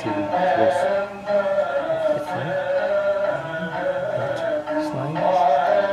till close. It's fine. Not slide.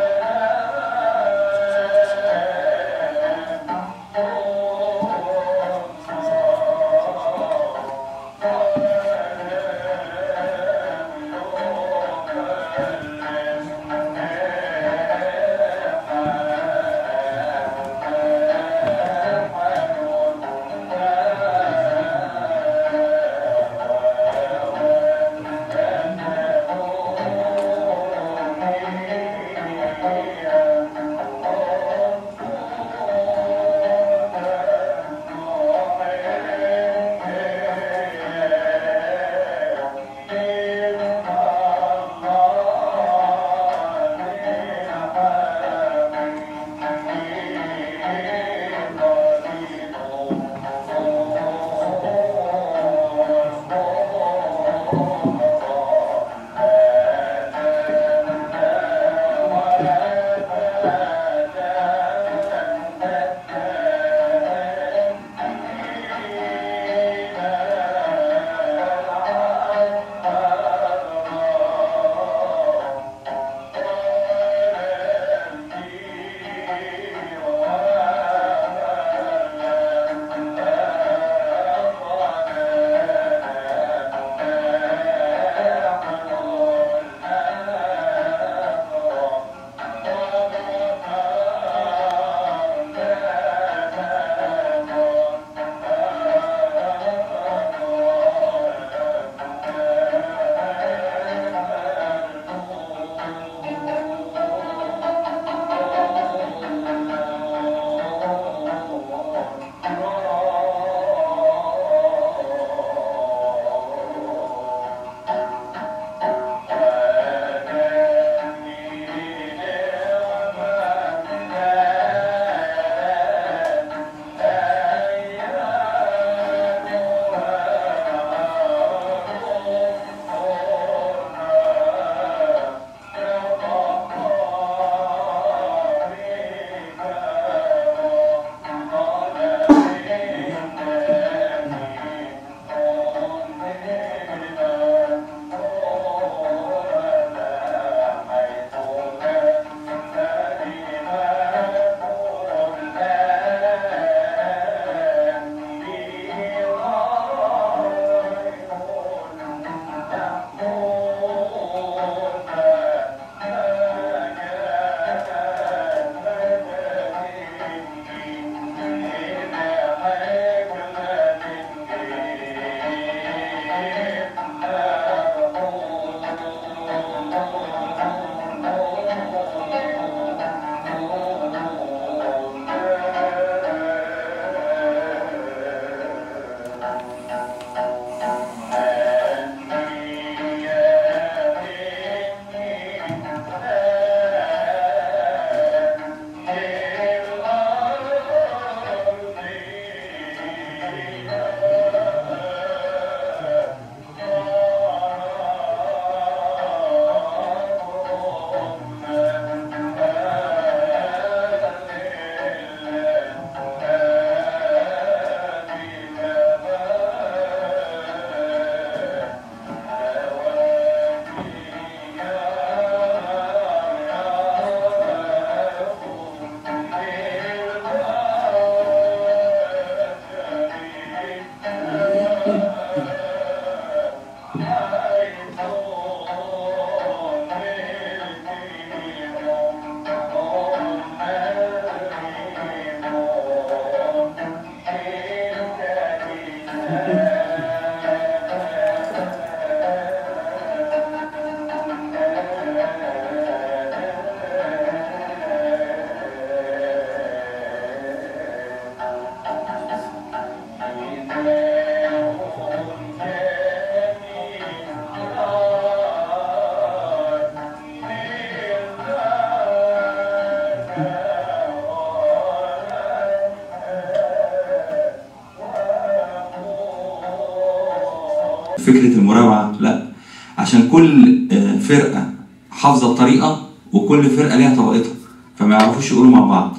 فكرة المراوعة لا، عشان كل فرقة حافظة الطريقة وكل فرقة ليها طريقتها فما يعرفوش يقولوا مع بعض.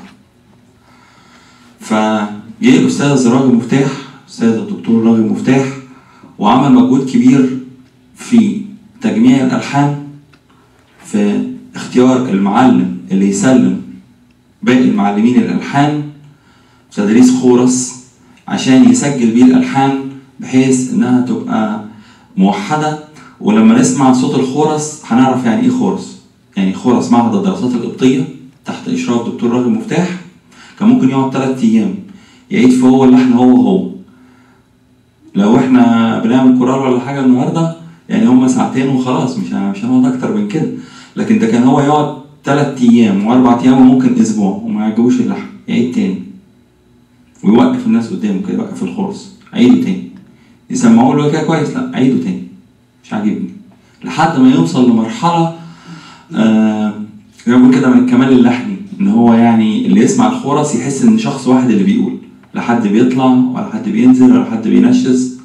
فجه الأستاذ راغب مفتاح، أستاذ الدكتور راغب مفتاح، وعمل مجهود كبير في تجميع الألحان، في اختيار المعلم اللي يسلم باقي المعلمين الألحان، تدريس خورس عشان يسجل بيه الألحان بحيث إنها تبقى موحدة. ولما نسمع صوت الخورس هنعرف يعني إيه خورس. يعني خورس معهد الدراسات القبطية تحت إشراف دكتور راغب مفتاح كان ممكن يقعد 3 أيام يعيد في هو اللحن هو. لو إحنا بنعمل كورال ولا حاجة النهاردة يعني هما 2 ساعتين وخلاص، مش هنقعد أكتر من كده. لكن ده كان هو يقعد 3 أيام و4 أيام وممكن أسبوع وما يعجبوش اللحن، يعيد تاني ويوقف الناس قدامه كده، يوقف الخورس، عيده تاني، يسمعوا له كده كويس، لا عيده تاني مش عاجبني، لحد ما يوصل لمرحله زي ما بقول كده من الكمال اللحني، ان هو يعني اللي يسمع الخورس يحس ان شخص واحد اللي بيقول، لا حد بيطلع ولا حد بينزل ولا حد بينشز.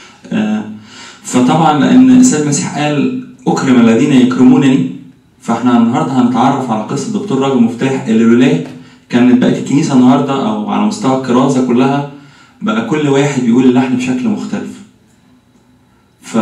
فطبعا لان السيد المسيح قال اكرم الذين يكرمونني، فاحنا النهارده هنتعرف على قصه دكتور راغب مفتاح اللي لولا كانت بقت الكنيسه النهارده او على مستوى الكرازه كلها بقى كل واحد بيقول اللحن بشكل مختلف. ف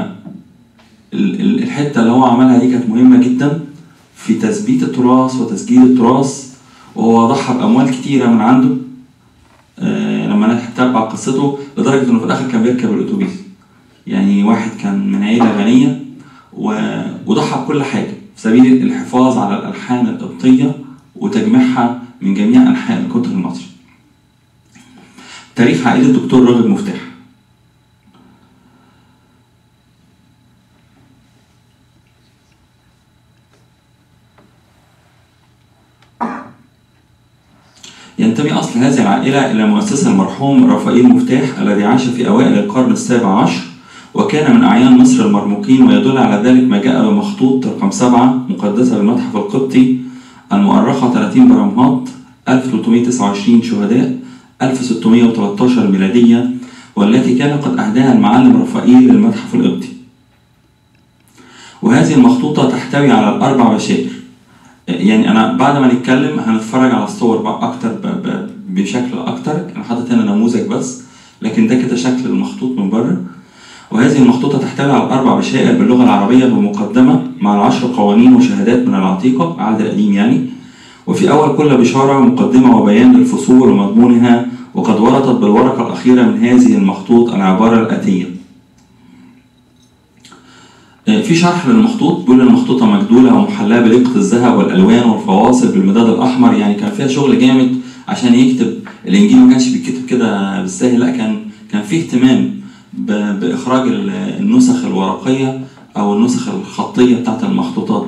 الحته اللي هو عملها دي كانت مهمه جدا في تثبيت التراث وتسجيل التراث، وهو ضحى باموال كتيره من عنده لما نتبع قصته، لدرجه انه في الاخر كان بيركب الاتوبيس. يعني واحد كان من عيله غنيه وضحى بكل حاجه في سبيل الحفاظ على الالحان القبطيه وتجميعها من جميع انحاء القطر المصري. تاريخ عائله الدكتور راغب مفتاح. ينتمي أصل هذه العائلة إلى مؤسسة المرحوم رافائيل مفتاح الذي عاش في أوائل القرن ال17 وكان من أعيان مصر المرموقين، ويدل على ذلك ما جاء بمخطوط رقم 7 مقدسة بالمتحف القبطي المؤرخة 30 برمهات 1329 شهداء 1613 ميلادية، والتي كان قد أهداها المعلم رافائيل للمتحف القبطي. وهذه المخطوطة تحتوي على ال4 بشائر. يعني أنا بعد ما نتكلم هنتفرج على الصور بقى أكتر بشكل أكتر، أنا حاطط هنا نموذج بس، لكن ده كده شكل المخطوط من بره. وهذه المخطوطة تحتوي على 4 بشائر باللغة العربية بمقدمة مع 10 قوانين وشهادات من العتيقة العهد القديم يعني. وفي أول كل بشارة مقدمة وبيان للفصول ومضمونها، وقد ورطت بالورقة الأخيرة من هذه المخطوط العبارة الآتية. في شرح للمخطوط بيقول المخطوطة مجدولة ومحلاة بلقة الذهب والألوان والفواصل بالمداد الأحمر. يعني كان فيها شغل جامد عشان يكتب الإنجيل، ما كانش بيتكتب كده بالسهل، لا كان فيه اهتمام بإخراج النسخ الورقية أو النسخ الخطية بتاعت المخطوطات.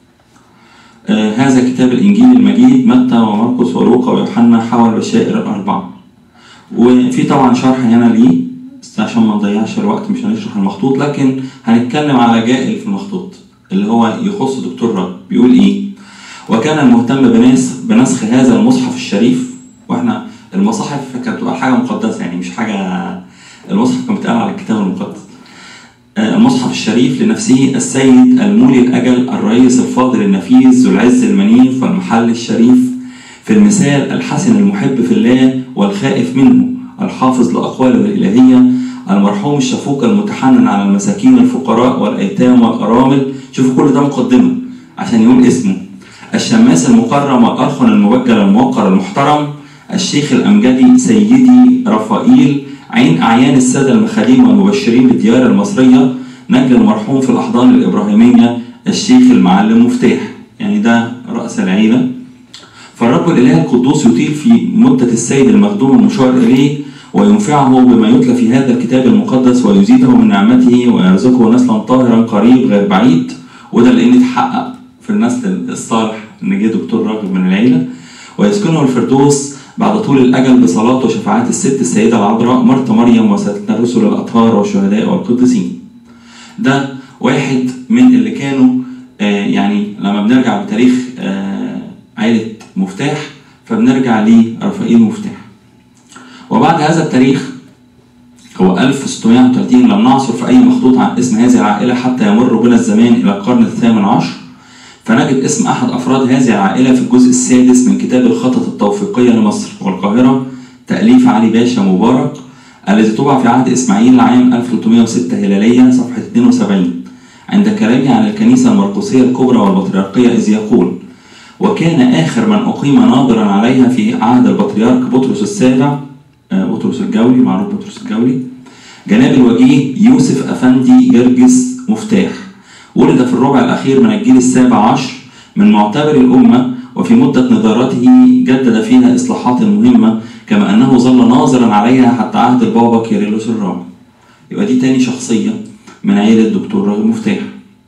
هذا كتاب الإنجيل المجيد، متى ومرقس ولوقا ويوحنا حول البشائر ال4. وفي طبعا شرح هنا ليه عشان ما نضيعش الوقت، مش هنشرح المخطوط، لكن هنتكلم على جائل في المخطوط اللي هو يخص دكتور راغب. بيقول ايه؟ وكان المهتم بنسخ هذا المصحف الشريف. واحنا المصاحف كانت بتبقى حاجه مقدسه، يعني مش حاجه، المصحف كان بيتقال على الكتاب المقدس. المصحف الشريف لنفسه السيد المولي الاجل الرئيس الفاضل النفيس ذو العز المنيف والمحل الشريف، في المثال الحسن المحب في الله والخائف منه، الحافظ لأقواله الإلهية، المرحوم الشفوق المتحنن على المساكين الفقراء والأيتام والأرامل. شوفوا كل ده مقدمة عشان يقول اسمه. الشماس المكرم والأرخن المبجل الموقر المحترم، الشيخ الأمجدي سيدي رافائيل، عين أعيان السادة المخاديم والمبشرين بالديار المصرية، نجل المرحوم في الأحضان الإبراهيمية الشيخ المعلم مفتاح. يعني ده رأس العيلة. فالرب الإله القدوس يطيل في مدة السيد المخدوم المشار إليه، وينفعه بما يتلى في هذا الكتاب المقدس، ويزيده من نعمته، ويرزقه نسلا طاهرا قريب غير بعيد. وده اللي يتحقق في النسل الصالح ان جه دكتور راغب من العيلة. ويسكنه الفردوس بعد طول الأجل بصلاة وشفاعات الست السيدة العذراء مرت مريم وسادتنا الرسل الأطهار والشهداء والقديسين. ده واحد من اللي كانوا يعني لما بنرجع بتاريخ عائلة مفتاح فبنرجع لرافائيل مفتاح. وبعد هذا التاريخ هو 1631 لم نعثر في أي مخطوط عن اسم هذه العائلة حتى يمر بنا الزمان إلى القرن ال18، فنجد اسم أحد أفراد هذه العائلة في الجزء السادس من كتاب الخطط التوفيقية لمصر والقاهرة، تأليف علي باشا مبارك، الذي طبع في عهد إسماعيل عام 1306 هلالية صفحة 72 عند كلامه عن الكنيسة المرقسية الكبرى والبطريركية، إذ يقول: وكان آخر من أقيم ناظرا عليها في عهد البطريرك بطرس السابع، بطرس الجولي، معروف بطرس الجولي، جناب الوجيه يوسف أفندي جرجس مفتاح، ولد في الربع الأخير من الجيل السابع عشر من معتبر الأمة، وفي مدة نظارته جدد فيها إصلاحات مهمة، كما أنه ظل ناظرا عليها حتى عهد البابا كيرلس الرابع. يبقى دي تاني شخصية من عيلة الدكتور راغب مفتاح.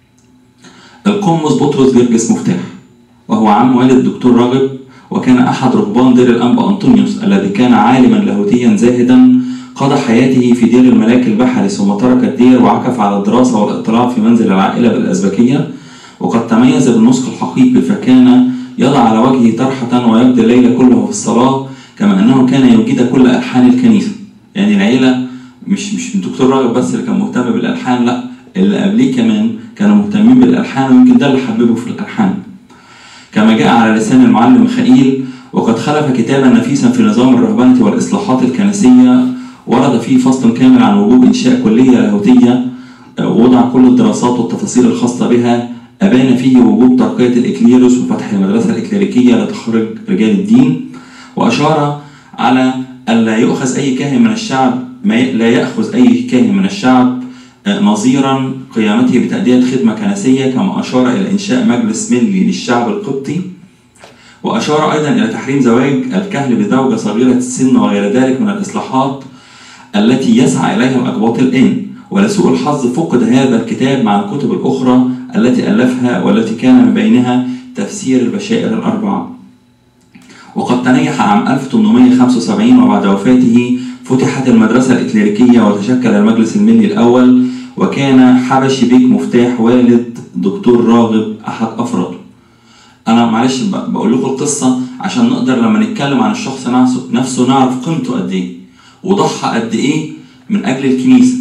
القمص بطرس جرجس مفتاح، وهو عم والد الدكتور راغب، وكان أحد رهبان دير الأنبا أنطونيوس الذي كان عالما لاهوتيا زاهدا، قضى حياته في دير الملاك البحري، ثم ترك الدير وعكف على الدراسة والاطلاع في منزل العائلة بالأزبكية. وقد تميز بالنسك الحقيقي، فكان يضع على وجهه طرحة ويقضي الليل كله في الصلاة، كما أنه كان يوجد كل ألحان الكنيسة. يعني العيلة مش الدكتور راغب بس اللي كان مهتم بالألحان، لا، اللي قبليه كمان كانوا مهتمين بالألحان، ويمكن ده اللي حببه في الألحان. كما جاء على لسان المعلم ميخائيل: وقد خلف كتابا نفيسا في نظام الرهبنة والإصلاحات الكنسية، ورد فيه فصل كامل عن وجوب إنشاء كلية لاهوتية، ووضع كل الدراسات والتفاصيل الخاصة بها، أبان فيه وجوب ترقية الإكليروس وفتح المدرسة الإكليريكية لتخرج رجال الدين، وأشار على ألا يؤخذ أي كاهن من الشعب لا يأخذ أي كاهن من الشعب نظيرا قيامته بتأدية خدمة كنسية، كما أشار إلى إنشاء مجلس ملي للشعب القبطي. وأشار أيضا إلى تحريم زواج الكهل بزوجة صغيرة السن وغير ذلك من الإصلاحات التي يسعى إليها الأقباط الآن. ولسوء الحظ فقد هذا الكتاب مع الكتب الأخرى التي ألفها، والتي كان من بينها تفسير البشائر الأربعة. وقد تنيح عام 1875، وبعد وفاته فتحت المدرسة الإكليريكية وتشكل المجلس الملي الأول، وكان حبشي بيك مفتاح والد دكتور راغب أحد أفراده. أنا معلش بقول لكم القصة عشان نقدر لما نتكلم عن الشخص نفسه نعرف قيمته قد إيه وضحى قد إيه من أجل الكنيسة.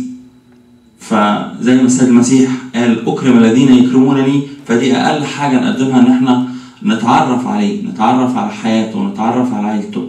فزي ما السيد المسيح قال: أكرم الذين يكرمونني، فدي أقل حاجة نقدمها إن إحنا نتعرف عليه، نتعرف على حياته، ونتعرف على عائلته.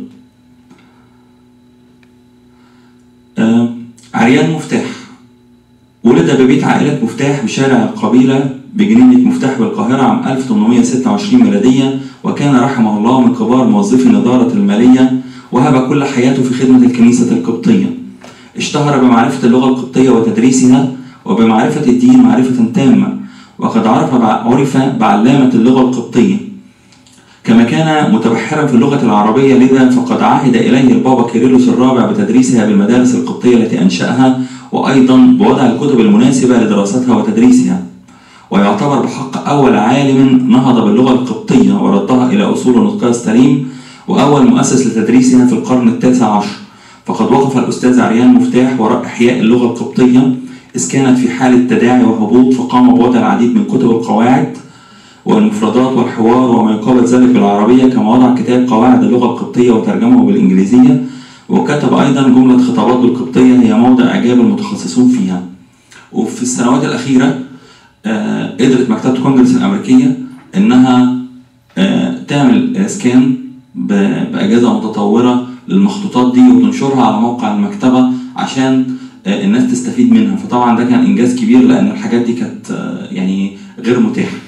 عريان مفتاح ولد ببيت عائلة مفتاح بشارع القبيلة بجنينة مفتاح بالقاهرة عام 1826 ميلادية، وكان رحمه الله من كبار موظفي الإدارة المالية، وهب كل حياته في خدمة الكنيسة القبطية. اشتهر بمعرفة اللغة القبطية وتدريسها، وبمعرفة الدين معرفة تامة، وقد عرف بعلامة اللغة القبطية، كما كان متبحرا في اللغة العربية. لذا فقد عهد إليه البابا كيرلس الرابع بتدريسها بالمدارس القبطية التي أنشأها، وأيضا بوضع الكتب المناسبة لدراستها وتدريسها. ويعتبر بحق أول عالم نهض باللغة القبطية وردها إلى أصول نطقها السليم، وأول مؤسس لتدريسها في القرن التاسع عشر. فقد وقف الأستاذ عريان مفتاح وراء إحياء اللغة القبطية، إذ كانت في حالة تداعي وهبوط، فقام بوضع العديد من كتب القواعد والمفردات والحوار وما يقابل ذلك بالعربية، كما وضع كتاب قواعد اللغة القبطية وترجمه بالإنجليزية، وكتب أيضا جملة خطابات بالقبطية هي موضع إعجاب المتخصصون فيها. وفي السنوات الأخيرة قدرت مكتبة كونجرس الأمريكية إنها تعمل سكان بأجهزة متطورة للمخطوطات دي وتنشرها على موقع المكتبة عشان الناس تستفيد منها. فطبعا ده كان إنجاز كبير، لأن الحاجات دي كانت يعني غير متاحة.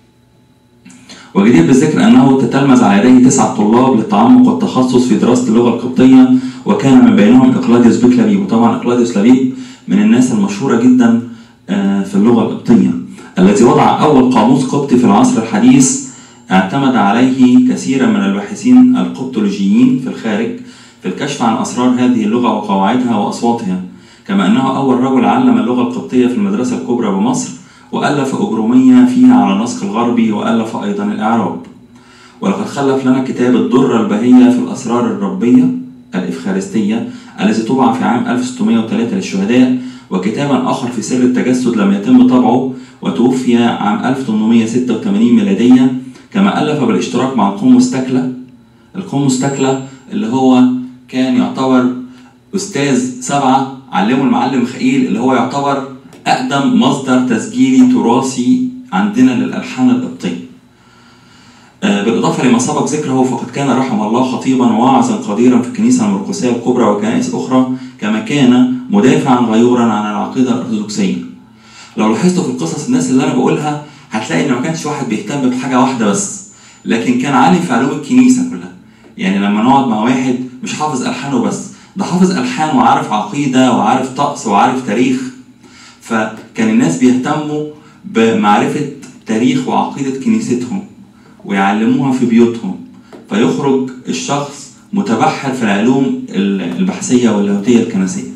وجدير بالذكر أنه تتلمذ على يديه 9 طلاب للتعمق والتخصص في دراسة اللغة القبطية، وكان من بينهم إقلاديوس بيك لبيب. وطبعا إقلاديوس لبيب من الناس المشهورة جدا في اللغة القبطية، الذي وضع أول قاموس قبطي في العصر الحديث اعتمد عليه كثيرا من الباحثين القبطولوجيين في الخارج في الكشف عن أسرار هذه اللغة وقواعدها وأصواتها، كما أنه أول رجل علم اللغة القبطية في المدرسة الكبرى بمصر، وألف أجرومية فيها على النسق الغربي، وألف أيضا الإعراب. ولقد خلف لنا كتاب الدرة البهية في الأسرار الربية الإفخارستية الذي طبع في عام 1603 للشهداء، وكتابا آخر في سر التجسد لم يتم طبعه وتوفي عام 1886 ميلادية، كما ألف بالاشتراك مع القمص تكلة. القمص تكلة اللي هو كان يعتبر أستاذ 7 علمه المعلم ميخائيل، اللي هو يعتبر أقدم مصدر تسجيلي تراثي عندنا للألحان القبطية. بالإضافة لما سبق ذكره، فقد كان رحمه الله خطيبا وواعظا قديرا في الكنيسة المرقسية الكبرى وكنائس أخرى، كما كان مدافعا غيورا عن العقيدة الأرثوذكسية. لو لاحظتوا في القصص الناس اللي أنا بقولها هتلاقي إن ما كانش واحد بيهتم بحاجة واحدة بس، لكن كان عالم في علوم الكنيسة كلها. يعني لما نقعد مع واحد مش حافظ ألحانه بس، ده حافظ ألحان وعارف عقيدة وعارف طقس وعارف تاريخ. فكان الناس بيهتموا بمعرفة تاريخ وعقيدة كنيستهم ويعلموها في بيوتهم، فيخرج الشخص متبحر في العلوم البحثية واللاهوتية الكنسية.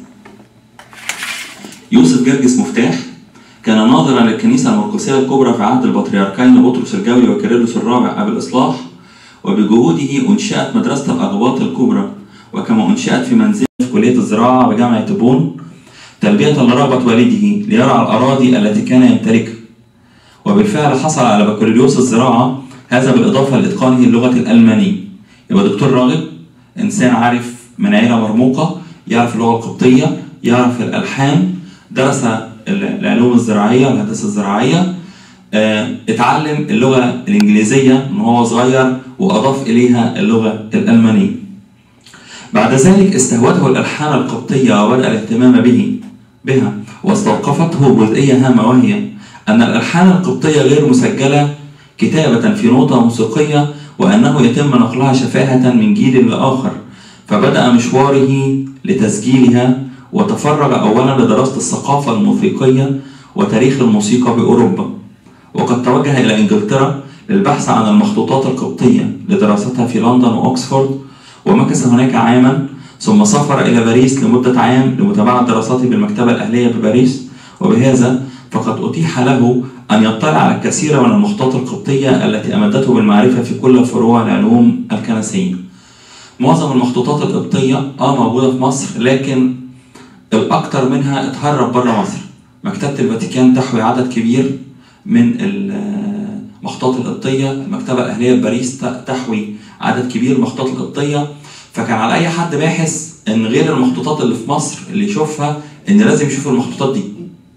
يوسف جرجس مفتاح كان ناظرا للكنيسة المرقسية الكبرى في عهد البطريركين بطرس الجوي وكيرلس الرابع أبي الإصلاح، وبجهوده أنشأت مدرسة الأقباط الكبرى، وكما أنشأت في منزله في كلية الزراعة بجامعة بون تلبية لرغبة والده ليرعى الأراضي التي كان يمتلكها. وبالفعل حصل على بكالوريوس الزراعة، هذا بالإضافة لإتقانه اللغة الألمانية. يبقى دكتور راغب إنسان عارف من عيلة مرموقة، يعرف اللغة القبطية، يعرف الألحان، درس العلوم الزراعية والهندسة الزراعية، اتعلم اللغة الإنجليزية من هو صغير وأضاف إليها اللغة الألمانية. بعد ذلك استهوته الألحان القبطية وبدأ الاهتمام بها، واستوقفته جزئية هامة، وهي أن الألحان القبطية غير مسجلة كتابة في نوتة موسيقية، وأنه يتم نقلها شفاهة من جيل لآخر. فبدأ مشواره لتسجيلها، وتفرغ أولا لدراسة الثقافة الموسيقية وتاريخ الموسيقى بأوروبا، وقد توجه إلى إنجلترا للبحث عن المخطوطات القبطية لدراستها في لندن وأكسفورد، ومكث هناك عاما، ثم سافر إلى باريس لمدة عام لمتابعة دراساته بالمكتبة الأهلية بباريس. وبهذا فقد أتيح له أن يطلع على الكثير من المخطوطات القبطية التي أمدته بالمعرفة في كل فروع العلوم الكنسية. معظم المخطوطات القبطية موجودة في مصر، لكن الأكثر منها اتهرب بره مصر. مكتبة الفاتيكان تحوي عدد كبير من المخطوطات القبطية، المكتبة الأهلية بباريس تحوي عدد كبير من المخطوطات القبطية. فكان على أي حد باحث إن غير المخطوطات اللي في مصر اللي يشوفها، إن لازم يشوف المخطوطات دي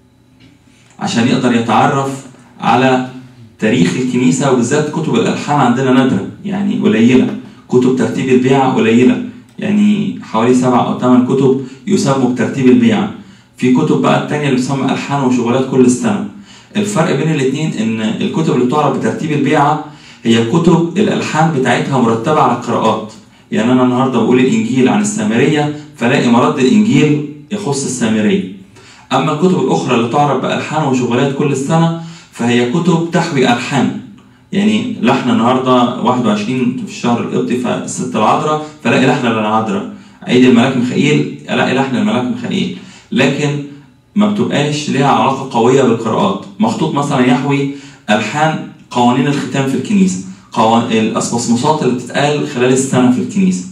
عشان يقدر يتعرف على تاريخ الكنيسة. وبالذات كتب الألحان عندنا نادرة، يعني قليلة. كتب ترتيب البيع قليلة، يعني حوالي 7 أو 8 كتب يسموا بترتيب البيع. في كتب بقى التانية اللي بتسمى ألحان وشغلات كل السنة. الفرق بين الاثنين إن الكتب اللي بتعرف بترتيب البيعة هي كتب الألحان بتاعتها مرتبة على القراءات. يعني أنا النهاردة بقول الإنجيل عن السامرية، فلاقي مرد الإنجيل يخص السامرية. أما الكتب الأخرى اللي تعرف بألحان وشغلات كل السنة فهي كتب تحوي ألحان. يعني لحن النهاردة 21 في الشهر القبطي فالست العذراء، فلاقي لحن للعذراء. عيد الملاك ميخائيل الاقي لحن الملاك ميخائيل، لكن ما بتبقاش ليها علاقة قوية بالقراءات. مخطوط مثلا يحوي ألحان قوانين الختام في الكنيسة، الأسبسموسات اللي بتتقال خلال السنة في الكنيسة،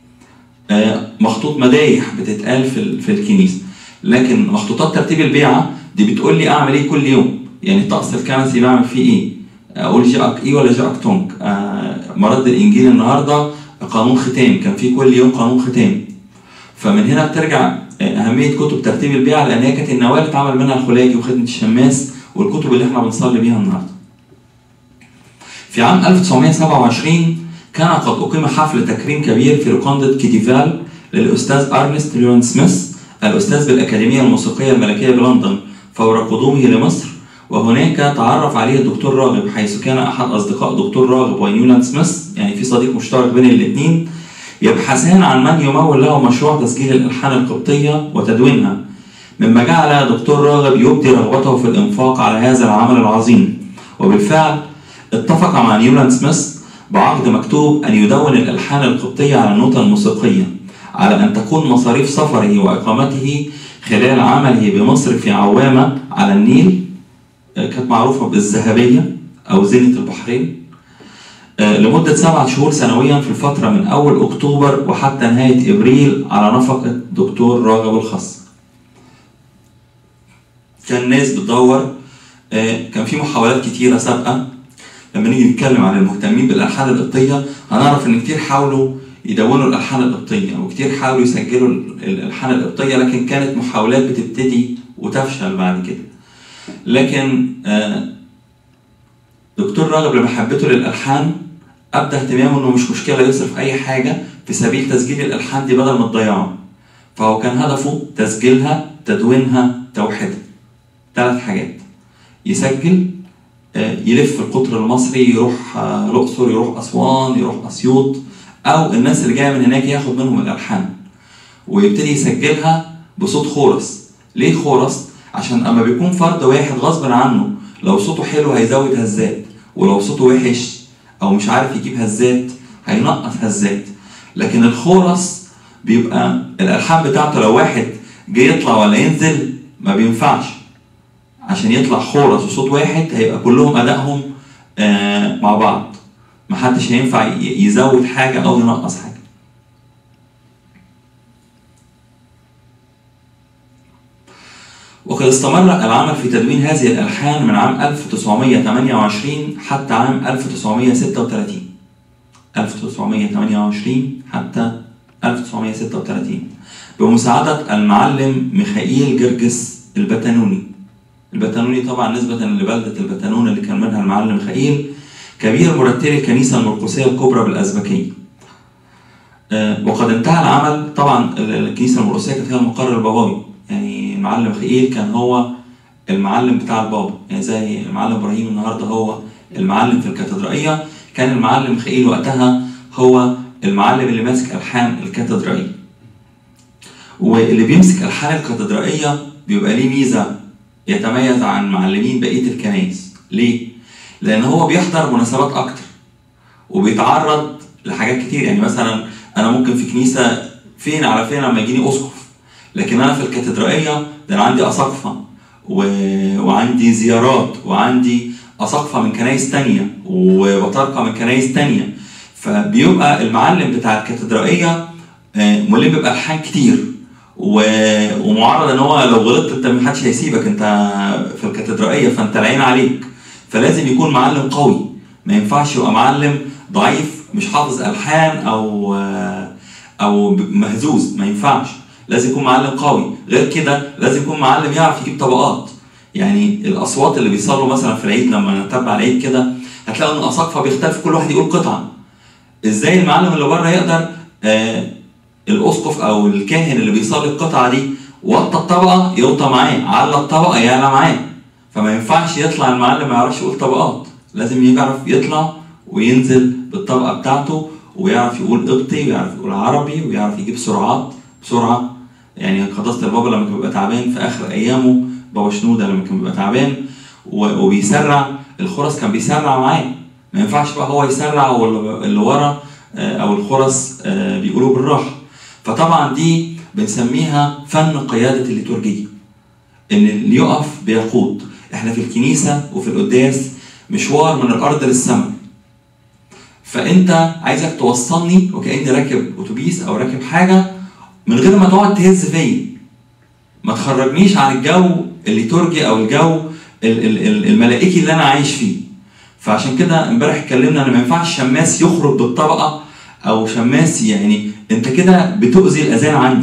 مخطوط مدايح بتتقال في الكنيسة. لكن مخطوطات ترتيب البيعة دي بتقول لي أعمل إيه كل يوم، يعني الطقس الكنسي بعمل فيه إيه، أقول جاك إيه ولا جاك تونك، مرد الإنجيل النهاردة قانون ختام، كان في كل يوم قانون ختام. فمن هنا بترجع أهمية كتب ترتيب البيعة، لأن هي كانت النوال اللي اتعمل منها الخلاجي وخدمة الشماس والكتب اللي احنا بنصلي بيها النهاردة. في عام 1927 كان قد أقيم حفل تكريم كبير في لوكاندا كيديفال للأستاذ أرنست ليون سميث، الأستاذ بالأكاديمية الموسيقية الملكية بلندن، فور قدومه لمصر. وهناك تعرف عليه الدكتور راغب، حيث كان أحد أصدقاء دكتور راغب ونيولاند سميث، يعني في صديق مشترك بين الاثنين، يبحثان عن من يمول له مشروع تسجيل الألحان القبطية وتدوينها، مما جعل دكتور راغب يبدي رغبته في الإنفاق على هذا العمل العظيم. وبالفعل اتفق مع نيولاند سميث بعقد مكتوب أن يدون الألحان القبطية على النوتة الموسيقية، على أن تكون مصاريف سفره وإقامته خلال عمله بمصر في عوامة على النيل، كانت معروفة بالذهبية أو زينة البحرين، لمدة 7 شهور سنويا في الفترة من أول أكتوبر وحتى نهاية إبريل على نفقة دكتور راغب الخاص. كان الناس بتدور، كان في محاولات كتيرة سابقة. لما نيجي نتكلم عن المهتمين بالألحان القبطية هنعرف إن كتير حاولوا يدونوا الألحان القبطية وكتير حاولوا يسجلوا الألحان القبطية، لكن كانت محاولات بتبتدي وتفشل بعد كده. لكن دكتور راغب لمحبته للألحان أبدى اهتمامه إنه مش مشكلة يصرف أي حاجة في سبيل تسجيل الألحان دي بدل ما تضيعه. فهو كان هدفه تسجيلها، تدوينها، توحيدها. 3 حاجات: يسجل، يلف القطر المصري، يروح الأقصر، يروح أسوان، يروح أسيوط، أو الناس اللي جاية من هناك ياخد منهم الألحان ويبتدي يسجلها بصوت خورس. ليه خورس؟ عشان أما بيكون فرد واحد غصب عنه لو صوته حلو هيزود هزات، ولو صوته وحش أو مش عارف يجيب هزات هينقص هزات. لكن الخورس بيبقى الألحان بتاعته لو واحد جه يطلع ولا ينزل ما بينفعش، عشان يطلع خورس وصوت واحد هيبقى كلهم أدائهم مع بعض، محدش هينفع يزود حاجة أو ينقص حاجة. وقد استمر العمل في تدوين هذه الألحان من عام 1928 حتى عام 1936. 1928 حتى 1936 بمساعدة المعلم ميخائيل جرجس البتنوني. البتنوني طبعا نسبة لبلدة البتنون اللي كان منها المعلم ميخائيل، كبير مرتلي الكنيسة المرقسية الكبرى بالأزبكية. وقد انتهى العمل. طبعا الكنيسة المرقسية كانت هي المقر البابوي، يعني المعلم ميخائيل كان هو المعلم بتاع البابا، يعني زي المعلم إبراهيم النهارده هو المعلم في الكاتدرائية، كان المعلم ميخائيل وقتها هو المعلم اللي ماسك ألحان الكاتدرائية. واللي بيمسك ألحان الكاتدرائية بيبقى ليه ميزة يتميز عن معلمين بقية الكنائس. ليه؟ لأن هو بيحضر مناسبات أكتر وبيتعرض لحاجات كتير. يعني مثلا أنا ممكن في كنيسة فين على فين لما يجيني أسقف، لكن أنا في الكاتدرائية ده أنا عندي أساقفة وعندي زيارات وعندي أساقفة من كنائس تانية وبطاركة من كنائس تانية، فبيبقى المعلم بتاع الكاتدرائية ملم بألحان كتير ومعرض ان هو لو غلطت انت محدش هيسيبك، انت في الكاتدرائية فانت العين عليك. فلازم يكون معلم قوي، ما ينفعش يبقى معلم ضعيف مش حافظ ألحان او مهزوز، ما ينفعش. لازم يكون معلم قوي. غير كده لازم يكون معلم يعرف يجيب طبقات. يعني الاصوات اللي بيصلوا مثلا في العيد لما نتبع العيد كده هتلاقوا ان الاساقفه بيختلف، كل واحد يقول قطعه. ازاي المعلم اللي بره يقدر الاسقف او الكاهن اللي بيصلي القطعه دي وطى الطبقه يوطى معاه، على الطبقه يعلى معاه؟ فما ينفعش يطلع المعلم ما يعرفش يقول طبقات، لازم يعرف يطلع وينزل بالطبقه بتاعته، ويعرف يقول قبطي ويعرف يقول عربي ويعرف يجيب سرعات بسرعه. يعني قداسه البابا لما كان بيبقى تعبان في اخر ايامه، بابا شنوده لما كان بيبقى تعبان وبيسرع الخرس كان بيسرع معاه، ما ينفعش بقى هو يسرع واللي ورا او الخرس بيقولوا بالراحه. فطبعا دي بنسميها فن قياده الليتورجيه، ان اللي يقف بيقود. احنا في الكنيسه وفي القداس مشوار من الارض للسماء، فانت عايزك توصلني وكاني راكب اتوبيس او راكب حاجه من غير ما تقعد تهز فيا، ما تخرجنيش عن الجو الليتورجي او الجو الملائكي اللي انا عايش فيه. فعشان كده امبارح اتكلمنا ان ما ينفعش شماس يخرج بالطبقه او شماس، يعني انت كده بتؤذي الاذان عندي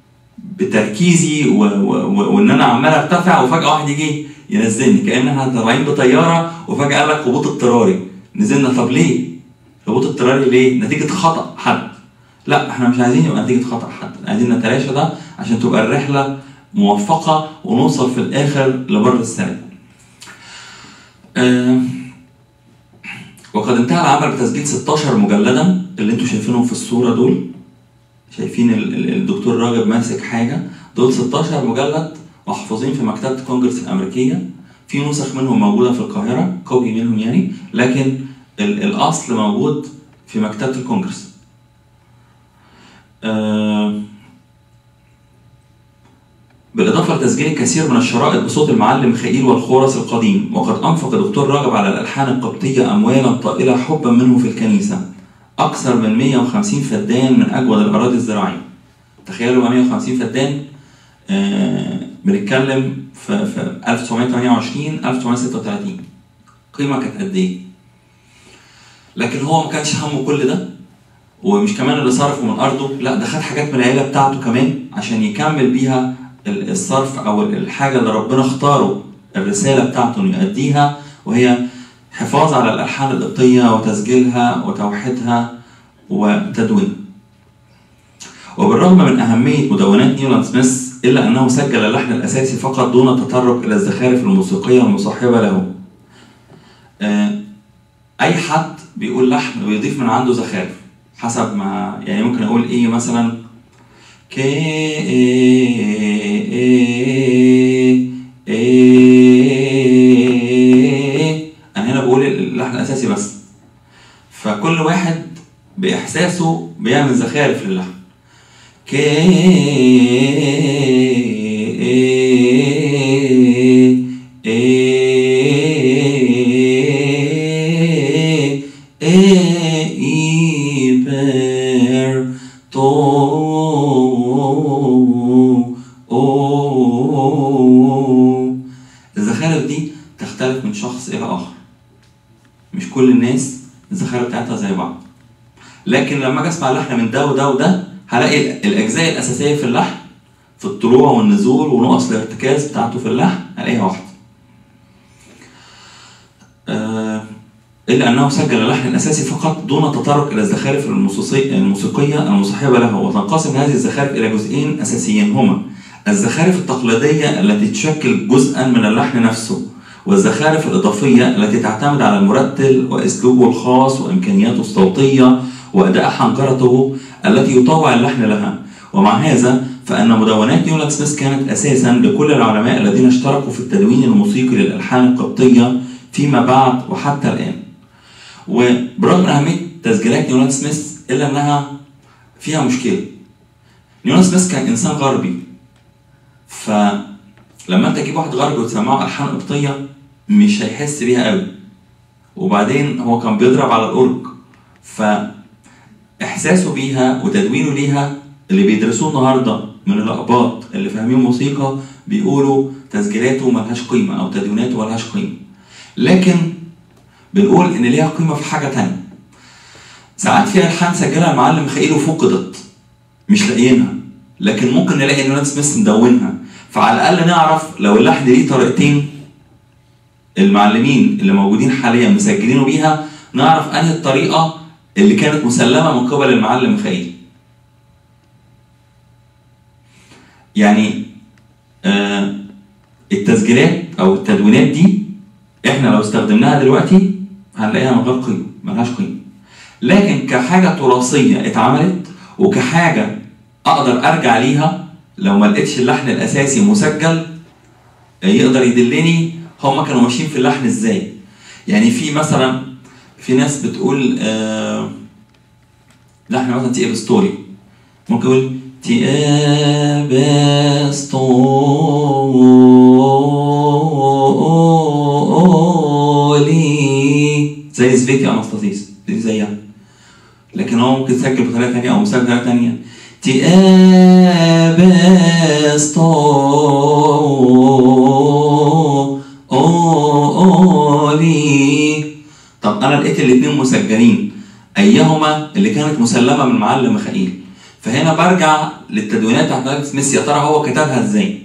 بتركيزي وان انا عمال ارتفع وفجاه واحد يجي ينزلني كأن احنا طالعين بطياره وفجاه قال لك هبوط اضطراري نزلنا. طب ليه؟ هبوط اضطراري ليه؟ نتيجه خطا حد. لا، احنا مش عايزين يبقى نتيجه خطا حد، عايزين نتلاشى ده عشان تبقى الرحله موفقه ونوصل في الاخر لبر السلام. وقد انتهى العمل بتسجيل 16 مجلدا اللي انتم شايفينهم في الصوره دول. شايفين الدكتور راجب ماسك حاجه، دول 16 مجلد محفوظين في مكتبه الكونجرس الامريكيه. في نسخ منهم موجوده في القاهره، كوبي منهم يعني، لكن الاصل موجود في مكتبه الكونجرس. بالإضافة لتسجيل الكثير من الشرائط بصوت المعلم ميخائيل والخورس القديم. وقد أنفق الدكتور راغب على الألحان القبطية أموالا طائلة حبا منه في الكنيسة، أكثر من 150 فدان من أجود الأراضي الزراعية. تخيلوا 150 فدان، بنتكلم في 1928 1936 قيمة كانت قد إيه؟ لكن هو ما كانش همه كل ده، ومش كمان اللي صرفه من أرضه، لا ده خد حاجات من العيلة بتاعته كمان عشان يكمل بيها الصرف او الحاجه اللي ربنا اختاره الرساله بتاعته انه يؤديها، وهي حفاظ على الالحان القبطيه وتسجيلها وتوحيدها وتدوينها. وبالرغم من أهمية مدونات نيولاند سميث إلا أنه سجل اللحن الأساسي فقط دون التطرق إلى الزخارف الموسيقية المصاحبة له. أي حد بيقول لحن ويضيف من عنده زخارف حسب ما يعني ممكن أقول إيه مثلا أنا هنا بقول اللحن الأساسي بس، فكل واحد بإحساسه بيعمل زخارف للحن. الزخارف دي تختلف من شخص إلى آخر، مش كل الناس الزخارف بتاعتها زي بعض. لكن لما اجي اسمع اللحن من ده وده وده هلاقي الاجزاء الاساسيه في اللحن في الطلوع والنزول ونقص الارتكاز بتاعته في اللحن هلاقيها واحده. الا انه سجل اللحن الاساسي فقط دون التطرق الى الزخارف الموسيقيه المصاحبه له. وتنقسم هذه الزخارف الى جزئين اساسيين هما الزخارف التقليديه التي تشكل جزءا من اللحن نفسه، والزخارف الإضافية التي تعتمد على المرتل وأسلوبه الخاص وإمكانياته الصوتية وأداء حنجرته التي يطوع اللحن لها. ومع هذا فإن مدونات نيولاند سميث كانت أساساً لكل العلماء الذين اشتركوا في التدوين الموسيقي للألحان القبطية فيما بعد وحتى الآن. وبرغم أهمية تسجيلات نيولاند سميث إلا أنها فيها مشكلة. نيولاند سميث كان إنسان غربي، لما انت تجيب واحد غربي وتسمعه الحان قبطيه مش هيحس بيها قوي. وبعدين هو كان بيضرب على الاورج، فاحساسه بيها وتدوينه ليها اللي بيدرسوه النهارده من الاقباط اللي فاهمين موسيقى بيقولوا تسجيلاته ملهاش قيمه او تدويناته ملهاش قيمه. لكن بنقول ان ليها قيمه في حاجه تانية. ساعات في الحان سجلها المعلم ميخائيل وفقدت مش لاقيينها، لكن ممكن نلاقي نيولاند سميث مدونها. فعلى الأقل نعرف لو اللحن ليه طريقتين المعلمين اللي موجودين حاليا مسجلينه بيها، نعرف أنهي الطريقة اللي كانت مسلمة من قبل المعلم ميخائيل. يعني التسجيلات أو التدوينات دي إحنا لو استخدمناها دلوقتي هنلاقيها من غير قيمة، ملهاش قيمة. لكن كحاجة تراثية اتعملت وكحاجة أقدر أرجع ليها لو ما لقيتش اللحن الاساسي مسجل يقدر يدلني هما كانوا ماشيين في اللحن ازاي. يعني في مثلا في ناس بتقول لحن مثلا تي ستوري، ممكن يقول تي ستوري زي زفيتي انستاسيس دي زيها، لكن هو ممكن يسجل بطريقه ثانيه او مسجل بطريقه ثانيه طب انا لقيت الاثنين مسجلين، ايهما اللي كانت مسلمه من معلم ميخائيل؟ فهنا برجع للتدوينات بتاعت نيولاند سميث، يا ترى هو كتبها ازاي؟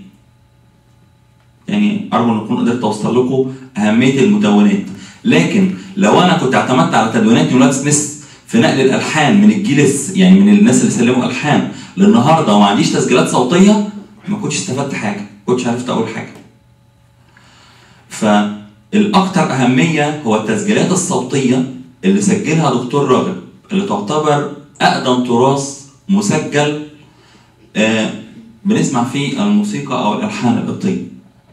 يعني ارجو ان اكون قدرت اوصل لكم اهميه المدونات. لكن لو انا كنت اعتمدت على تدوينات نيولاند سميث في نقل الالحان من الجيل يعني من الناس اللي سلموا الحان للنهارده وما عنديش تسجيلات صوتيه، ما كنتش استفدت حاجه، ما كنتش عرفت اقول حاجه. فالاكثر اهميه هو التسجيلات الصوتيه اللي سجلها دكتور راغب، اللي تعتبر اقدم تراث مسجل بنسمع فيه الموسيقى او الالحان القبطيه.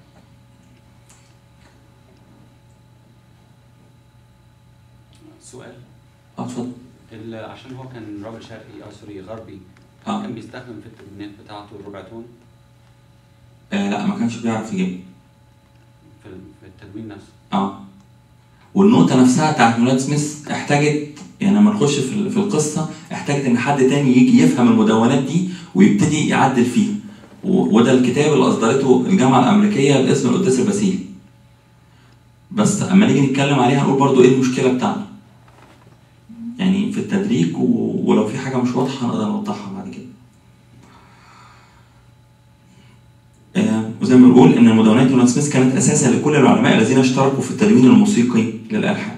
سؤال. اتفضل. عشان هو كان راجل شرقي سوري غربي، كان بيستخدم في التدوينات بتاعته الربع تون؟ لا ما كانش بيعرف يجيبها في التدوين نفسه. والنوتة نفسها بتاعت نيولاند سميث احتاجت، يعني لما نخش في القصة احتاجت ان حد تاني يجي يفهم المدونات دي ويبتدي يعدل فيها. وده الكتاب اللي اصدرته الجامعة الامريكية باسم القداس الباسيلي. بس اما نيجي نتكلم عليها هنقول برضو ايه المشكلة بتاعته. يعني في التدريج ولو في حاجة مش واضحة نقدر نوضحها بعد كده. وزي ما بنقول ان مدونات نيولاند سميث كانت اساسا لكل العلماء الذين اشتركوا في التدوين الموسيقي للالحان.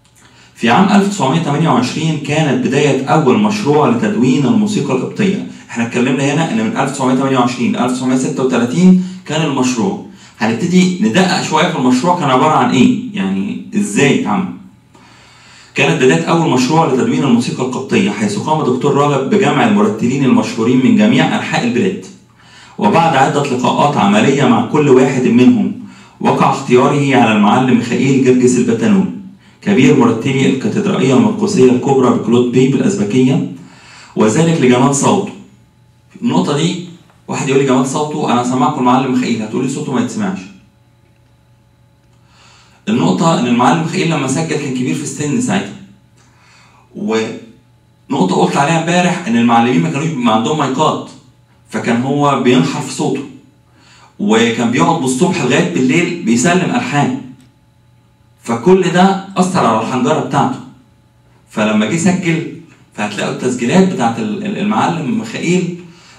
في عام 1928 كانت بداية أول مشروع لتدوين الموسيقى القبطية. احنا اتكلمنا هنا ان من 1928 ل 1936 كان المشروع. هنبتدي ندقق شويه في المشروع كان عباره عن ايه؟ يعني ازاي اتعمل؟ كانت بدايه اول مشروع لتدوين الموسيقى القبطيه، حيث قام دكتور راغب بجمع المرتلين المشهورين من جميع انحاء البلاد. وبعد عده لقاءات عمليه مع كل واحد منهم، وقع اختياره على المعلم ميخائيل جرجس البتانوي، كبير مرتلي الكاتدرائيه المرقسيه الكبرى بكلود بي بالازبكيه، وذلك لجمال صوته. النقطه دي واحد يقول لي جمال صوته، انا سمعكم المعلم ميخائيل، هتقول لي صوته ما يتسمعش. النقطه ان المعلم ميخائيل لما سجل كان كبير في السن ساعتها. ونقطه قلت عليها امبارح ان المعلمين ما كانوش عندهم مايكات، فكان هو بينحر في صوته، وكان بيقعد بالصبح لغايه بالليل بيسلم الحان، فكل ده اثر على الحنجره بتاعته. فلما جه سجل فهتلاقوا التسجيلات بتاعت المعلم ميخائيل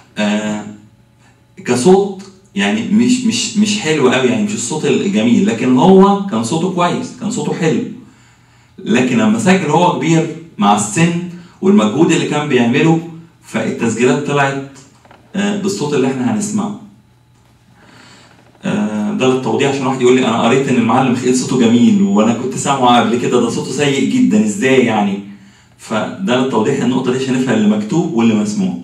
كصوت يعني مش حلو قوي، يعني مش الصوت الجميل، لكن هو كان صوته كويس، كان صوته حلو. لكن لما سجل هو كبير مع السن والمجهود اللي كان بيعمله، فالتسجيلات طلعت بالصوت اللي احنا هنسمعه. ده للتوضيح عشان واحد يقول لي انا قريت ان المعلم ميخائيل صوته جميل وانا كنت سامعه قبل كده، ده صوته سيء جدا ازاي يعني؟ فده للتوضيح النقطه دي عشان نفهم اللي مكتوب واللي مسموع.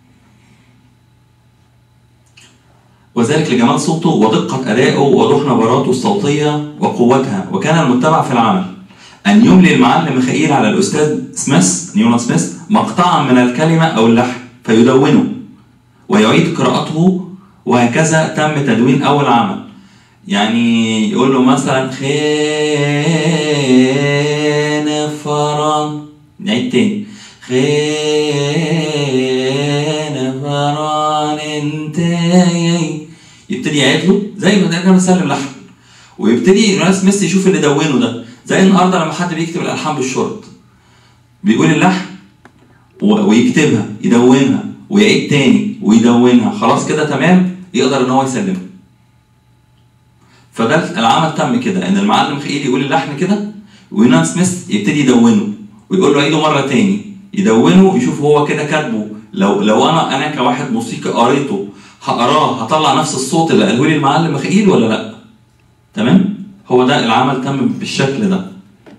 وذلك لجمال صوته ودقه ادائه ووضوح نبراته الصوتيه وقوتها. وكان المتبع في العمل ان يملي المعلم ميخائيل على الاستاذ نيولاند سميث مقطعا من الكلمه او اللحن فيدونه ويعيد قراءته، وهكذا تم تدوين اول عمل. يعني يقول له مثلا خين فران، نعيد تاني خين فران انت، يبتدي يعيد له زي ما كان بيسلم لحن، ويبتدي نيولاند سميث يشوف اللي دونه ده. زي النهارده لما حد بيكتب الالحان بالشرط، بيقول اللحن ويكتبها يدونها ويعيد تاني ويدونها، خلاص كده تمام يقدر ان هو يسلمها. فده العمل تم كده، ان المعلم ميخائيل يقول اللحن كده ونيولاند سميث يبتدي يدونه ويقول له عيده مره تاني، يدونه يشوف هو كده كاتبه. لو انا كواحد موسيقي قريته هقراه هطلع نفس الصوت اللي قاله لي المعلم ميخائيل ولا لا؟ تمام؟ هو ده العمل تم بالشكل ده.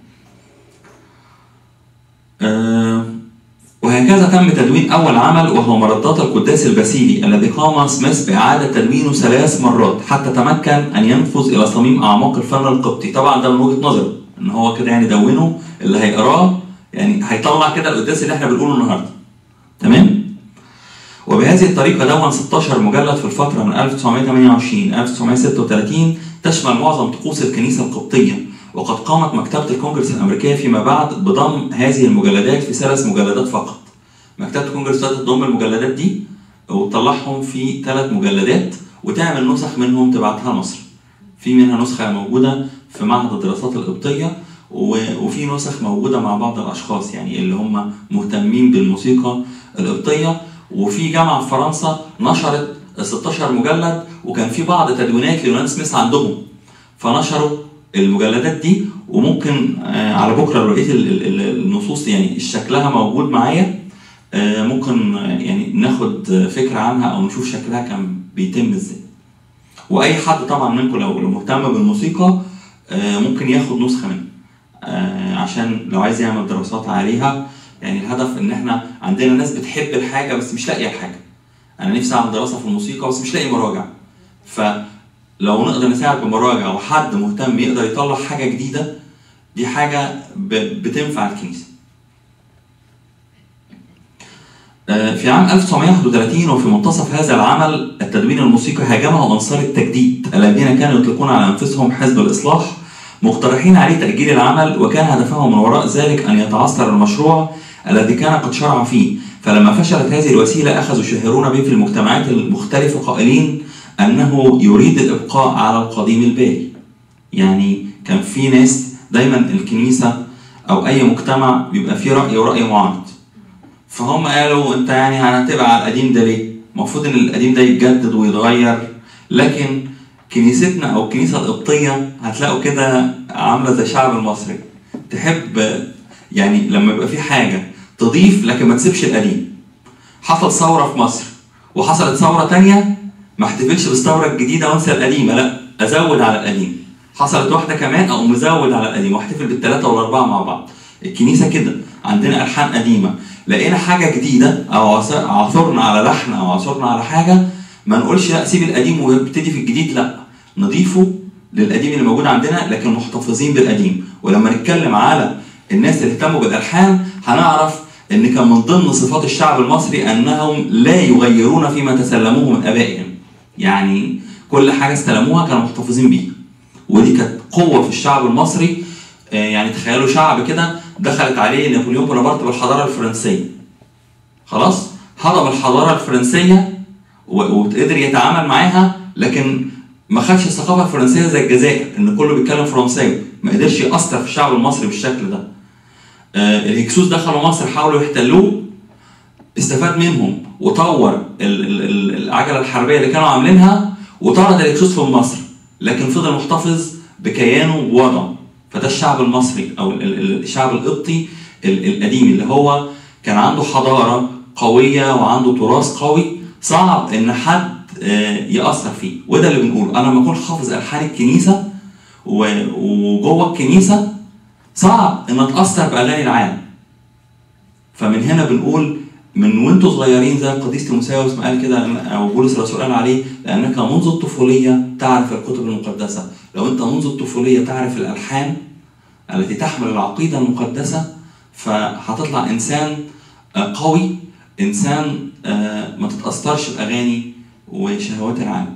وهكذا تم تدوين أول عمل، وهو مردات القداس الباسيلي الذي قام سميث بإعادة تدوينه 3 مرات حتى تمكن أن ينفذ إلى صميم أعماق الفن القبطي. طبعا ده من وجهة نظره إن هو كده يعني دونه، اللي هيقراه يعني هيطلع كده القداس اللي إحنا بنقوله النهارده. تمام؟ وبهذه الطريقة دون 16 مجلد في الفترة من 1928 ل 1936 تشمل معظم طقوس الكنيسة القبطية. وقد قامت مكتبة الكونجرس الأمريكية فيما بعد بضم هذه المجلدات في 3 مجلدات فقط. مكتبة الكونجرس تضم المجلدات دي وتطلعهم في 3 مجلدات وتعمل نسخ منهم تبعتها لمصر. في منها نسخة موجودة في معهد الدراسات القبطية، وفي نسخ موجودة مع بعض الأشخاص يعني اللي هم مهتمين بالموسيقى القبطية. وفي جامعة في فرنسا نشرت 16 مجلد، وكان في بعض تدوينات لنيولاند سميث عندهم فنشروا المجلدات دي. وممكن على بكره لو لقيت النصوص يعني شكلها موجود معايا، ممكن يعني ناخد فكره عنها او نشوف شكلها كان بيتم ازاي. واي حد طبعا منكم لو مهتم بالموسيقى ممكن ياخد نسخه منها عشان لو عايز يعمل دراسات عليها. يعني الهدف ان احنا عندنا ناس بتحب الحاجه بس مش لاقيه الحاجه. انا نفسي اعمل دراسه في الموسيقى بس مش لاقي مراجع، فلو نقدر نساعد بمراجع وحد مهتم يقدر يطلع حاجه جديده، دي حاجه بتنفع الكنيسه. في عام 1931 وفي منتصف هذا العمل التدوين الموسيقي هاجمه انصار التجديد الذين كانوا يطلقون على انفسهم حزب الاصلاح، مقترحين عليه تاجيل العمل. وكان هدفهم من وراء ذلك ان يتعثر المشروع الذي كان قد شرع فيه. فلما فشلت هذه الوسيله اخذوا يشهرون به في المجتمعات المختلفه قائلين انه يريد الابقاء على القديم البالي. يعني كان في ناس دايما الكنيسه او اي مجتمع بيبقى فيه راي ورأي معارض، فهم قالوا انت يعني هتبقى على القديم ده ليه؟ المفروض ان القديم ده يتجدد ويتغير. لكن كنيستنا او الكنيسه القبطيه هتلاقوا كده عامله زي الشعب المصري، تحب يعني لما يبقى في حاجه تضيف لكن ما تسيبش القديم. حصل ثوره في مصر وحصلت ثوره ثانيه، ما احتفلش بالثوره الجديده وانسى القديمه، لا ازود على القديم. حصلت واحده كمان او مزود على القديم واحتفل بالثلاثه والاربعه مع بعض. الكنيسه كده عندنا الحان قديمه، لقينا حاجه جديده او عثرنا على لحن او عثرنا على حاجه، ما نقولش لا سيب القديم وابتدي في الجديد، لا نضيفه للقديم اللي موجود عندنا لكن محتفظين بالقديم. ولما نتكلم على الناس اللي اهتموا بالالحان هنعرف ان كان من ضمن صفات الشعب المصري انهم لا يغيرون فيما تسلموه من ابائهم، يعني كل حاجه استلموها كانوا محتفظين بيها، ودي كانت قوه في الشعب المصري. يعني تخيلوا شعب كده دخلت عليه نابليون بونابرت بالحضاره الفرنسيه، خلاص هضم الحضاره الفرنسيه وقدر يتعامل معاها، لكن ما خدش الثقافه الفرنسيه زي الجزائر ان كله بيتكلم فرنساوي، ما قدرش يأثر في الشعب المصري بالشكل ده. الهكسوس دخلوا مصر حاولوا يحتلوه، استفاد منهم وطور العجله الحربيه اللي كانوا عاملينها وطرد الهكسوس في مصر، لكن فضل محتفظ بكيانه ووضعه. فده الشعب المصري او الشعب القبطي القديم اللي هو كان عنده حضاره قويه وعنده تراث قوي صعب ان حد يأثر فيه. وده اللي بنقوله، انا لما اكون حافظ الحان الكنيسه وجوه الكنيسه صعب ان اتأثر باغاني العالم. فمن هنا بنقول من وانتوا صغيرين زي القديس تيموثاوس ما قال كده او بولس الرسول قال عليه، لانك منذ الطفوليه تعرف الكتب المقدسه. لو انت منذ الطفوليه تعرف الالحان التي تحمل العقيده المقدسه فهتطلع انسان قوي، انسان ما تتاثرش باغاني وشهوات العالم.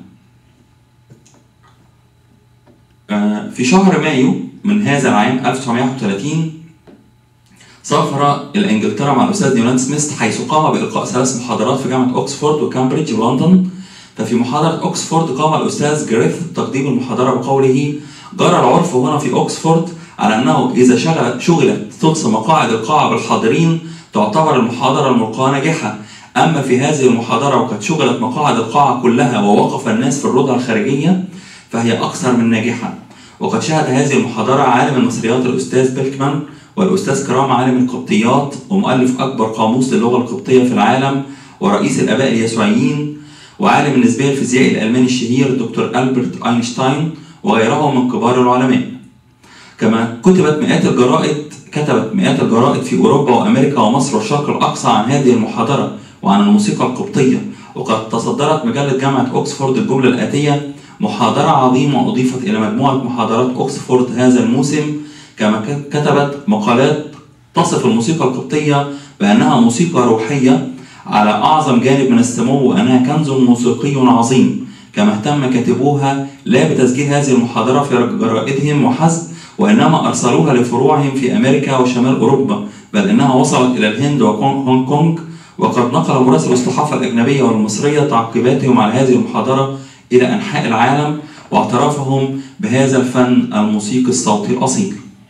في شهر مايو من هذا العام 1931 سافر إلى إنجلترا مع الأستاذ نيولان سميث، حيث قام بإلقاء 3 محاضرات في جامعة أوكسفورد وكامبريدج ولندن. ففي محاضرة أوكسفورد قام الأستاذ جريث تقديم المحاضرة بقوله: جرى العرف هنا في أوكسفورد على أنه إذا شغلت ثلث مقاعد القاعة بالحاضرين تعتبر المحاضرة الملقاة ناجحة، أما في هذه المحاضرة وقد شغلت مقاعد القاعة كلها ووقف الناس في الردى الخارجية فهي أكثر من ناجحة. وقد شهد هذه المحاضرة عالم المصريات الأستاذ بيلكمان، والأستاذ كرام عالم القبطيات ومؤلف أكبر قاموس للغة القبطية في العالم ورئيس الآباء اليسوعيين، وعالم النسبية الفيزيائي الألماني الشهير الدكتور ألبرت أينشتاين وغيرهم من كبار العلماء. كما كتبت مئات الجرائد في أوروبا وأمريكا ومصر والشرق الأقصى عن هذه المحاضرة وعن الموسيقى القبطية. وقد تصدرت مجلة جامعة أوكسفورد الجملة الآتية: محاضرة عظيمة أضيفت إلى مجموعة محاضرات أوكسفورد هذا الموسم. كما كتبت مقالات تصف الموسيقى القبطية بأنها موسيقى روحية على أعظم جانب من السمو، وأنها كنز موسيقي عظيم. كما اهتم كاتبوها لا بتسجيل هذه المحاضرة في جرائدهم وحسب، وإنما أرسلوها لفروعهم في أمريكا وشمال أوروبا، بل إنها وصلت إلى الهند وهونغ كونغ. وقد نقل مراسل الصحافة الأجنبية والمصرية تعقيباتهم على هذه المحاضرة إلى أنحاء العالم واعترافهم بهذا الفن الموسيقي الصوتي الأصيل.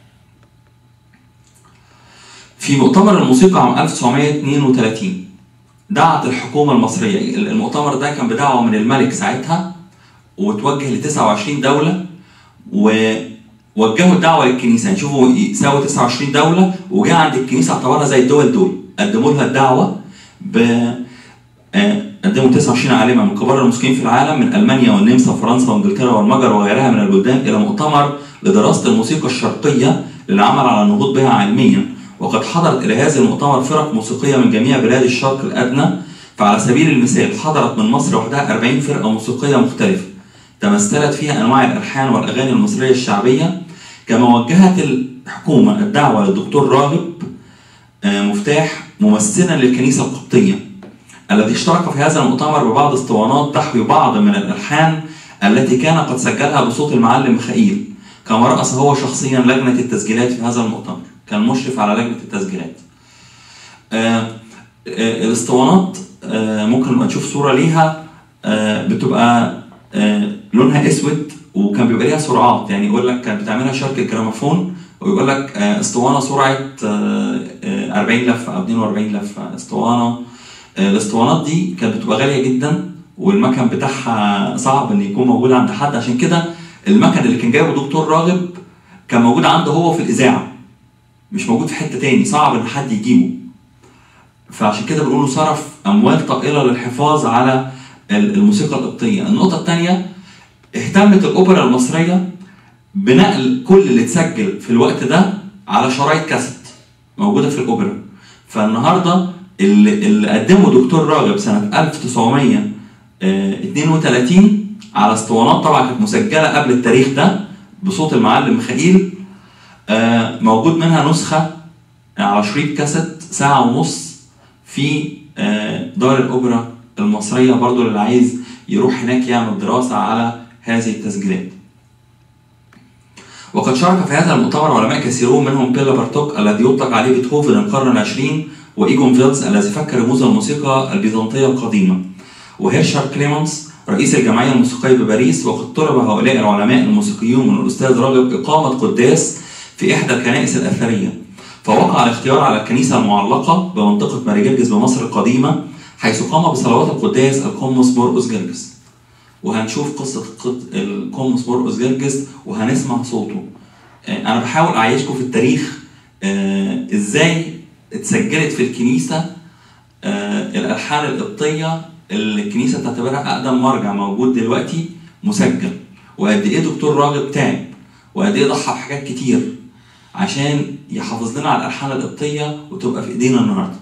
في مؤتمر الموسيقى عام 1932 دعت الحكومة المصرية، المؤتمر ده كان بدعوة من الملك ساعتها وتوجه ل 29 دولة، ووجهوا الدعوة للكنيسة. يعني شوفوا يساوي 29 دولة وجاء عند الكنيسة اعتبرها زي الدول دول، قدموا لها الدعوة قدموا 29 عالما من كبار الموسيقيين في العالم من ألمانيا والنمسا وفرنسا وانجلترا والمجر وغيرها من البلدان إلى مؤتمر لدراسة الموسيقى الشرقية للعمل على النهوض بها علميا. وقد حضرت إلى هذا المؤتمر فرق موسيقية من جميع بلاد الشرق الأدنى. فعلى سبيل المثال حضرت من مصر وحدها 40 فرقة موسيقية مختلفة تمثلت فيها أنواع الألحان والأغاني المصرية الشعبية. كما وجهت الحكومة الدعوة للدكتور راغب مفتاح ممثلا للكنيسة القبطية الذي اشترك في هذا المؤتمر ببعض اسطوانات تحوي بعض من الألحان التي كان قد سجلها بصوت المعلم ميخائيل. كما رأس هو شخصيا لجنة التسجيلات في هذا المؤتمر، كان مشرف على لجنة التسجيلات. الاسطوانات ممكن نبقى نشوف صورة ليها، بتبقى لونها اسود وكان بيبقى ليها سرعات، يعني يقول لك كانت بتعملها شركة جراموفون ويقول لك اسطوانة سرعة 40 لفة أو 42 لفة اسطوانة. الاسطوانات دي كانت بتبقى غالية جدا والمكن بتاعها صعب ان يكون موجود عند حد، عشان كده المكن اللي كان جايبه دكتور راغب كان موجود عنده هو في الإذاعة، مش موجود في حتة تاني، صعب ان حد يجيبه. فعشان كده بنقول صرف اموال طائله للحفاظ على الموسيقى القبطيه. النقطه الثانيه، اهتمت الاوبرا المصريه بنقل كل اللي اتسجل في الوقت ده على شرايط كاسيت موجوده في الاوبرا. فالنهارده اللي قدمه دكتور راغب سنه 1932 على اسطوانات طبعا كانت مسجله قبل التاريخ ده بصوت المعلم ميخائيل، موجود منها نسخه على شريط كاسيت ساعه ونص في دار الاوبرا المصريه، برضو اللي عايز يروح هناك يعمل دراسه على هذه التسجيلات. وقد شارك في هذا المؤتمر علماء كثيرون منهم بيلا بارتوك الذي يطلق عليه بيتهوفن القرن العشرين، وإيجون فيلز الذي فك رموز الموسيقى البيزنطية القديمة، وهيرشارد كليمنس رئيس الجمعية الموسيقية بباريس. وقد طلب هؤلاء العلماء الموسيقيون من الأستاذ راغب إقامة قداس في إحدى الكنائس الأثرية، فوقع الاختيار على الكنيسة المعلقة بمنطقة ماري جرجس بمصر القديمة، حيث قام بصلوات القداس القمص مرقس جرجس. وهنشوف قصة القمص مرقس جرجس وهنسمع صوته. أنا بحاول أعيشكم في التاريخ إزاي اتسجلت في الكنيسة الألحان القبطية اللي الكنيسة تعتبرها أقدم مرجع موجود دلوقتي مسجل، وقد إيه دكتور راغب تعب، وقد إيه ضحى بحاجات كتير عشان يحافظ لنا على الألحان القبطية وتبقى في إيدينا النهاردة.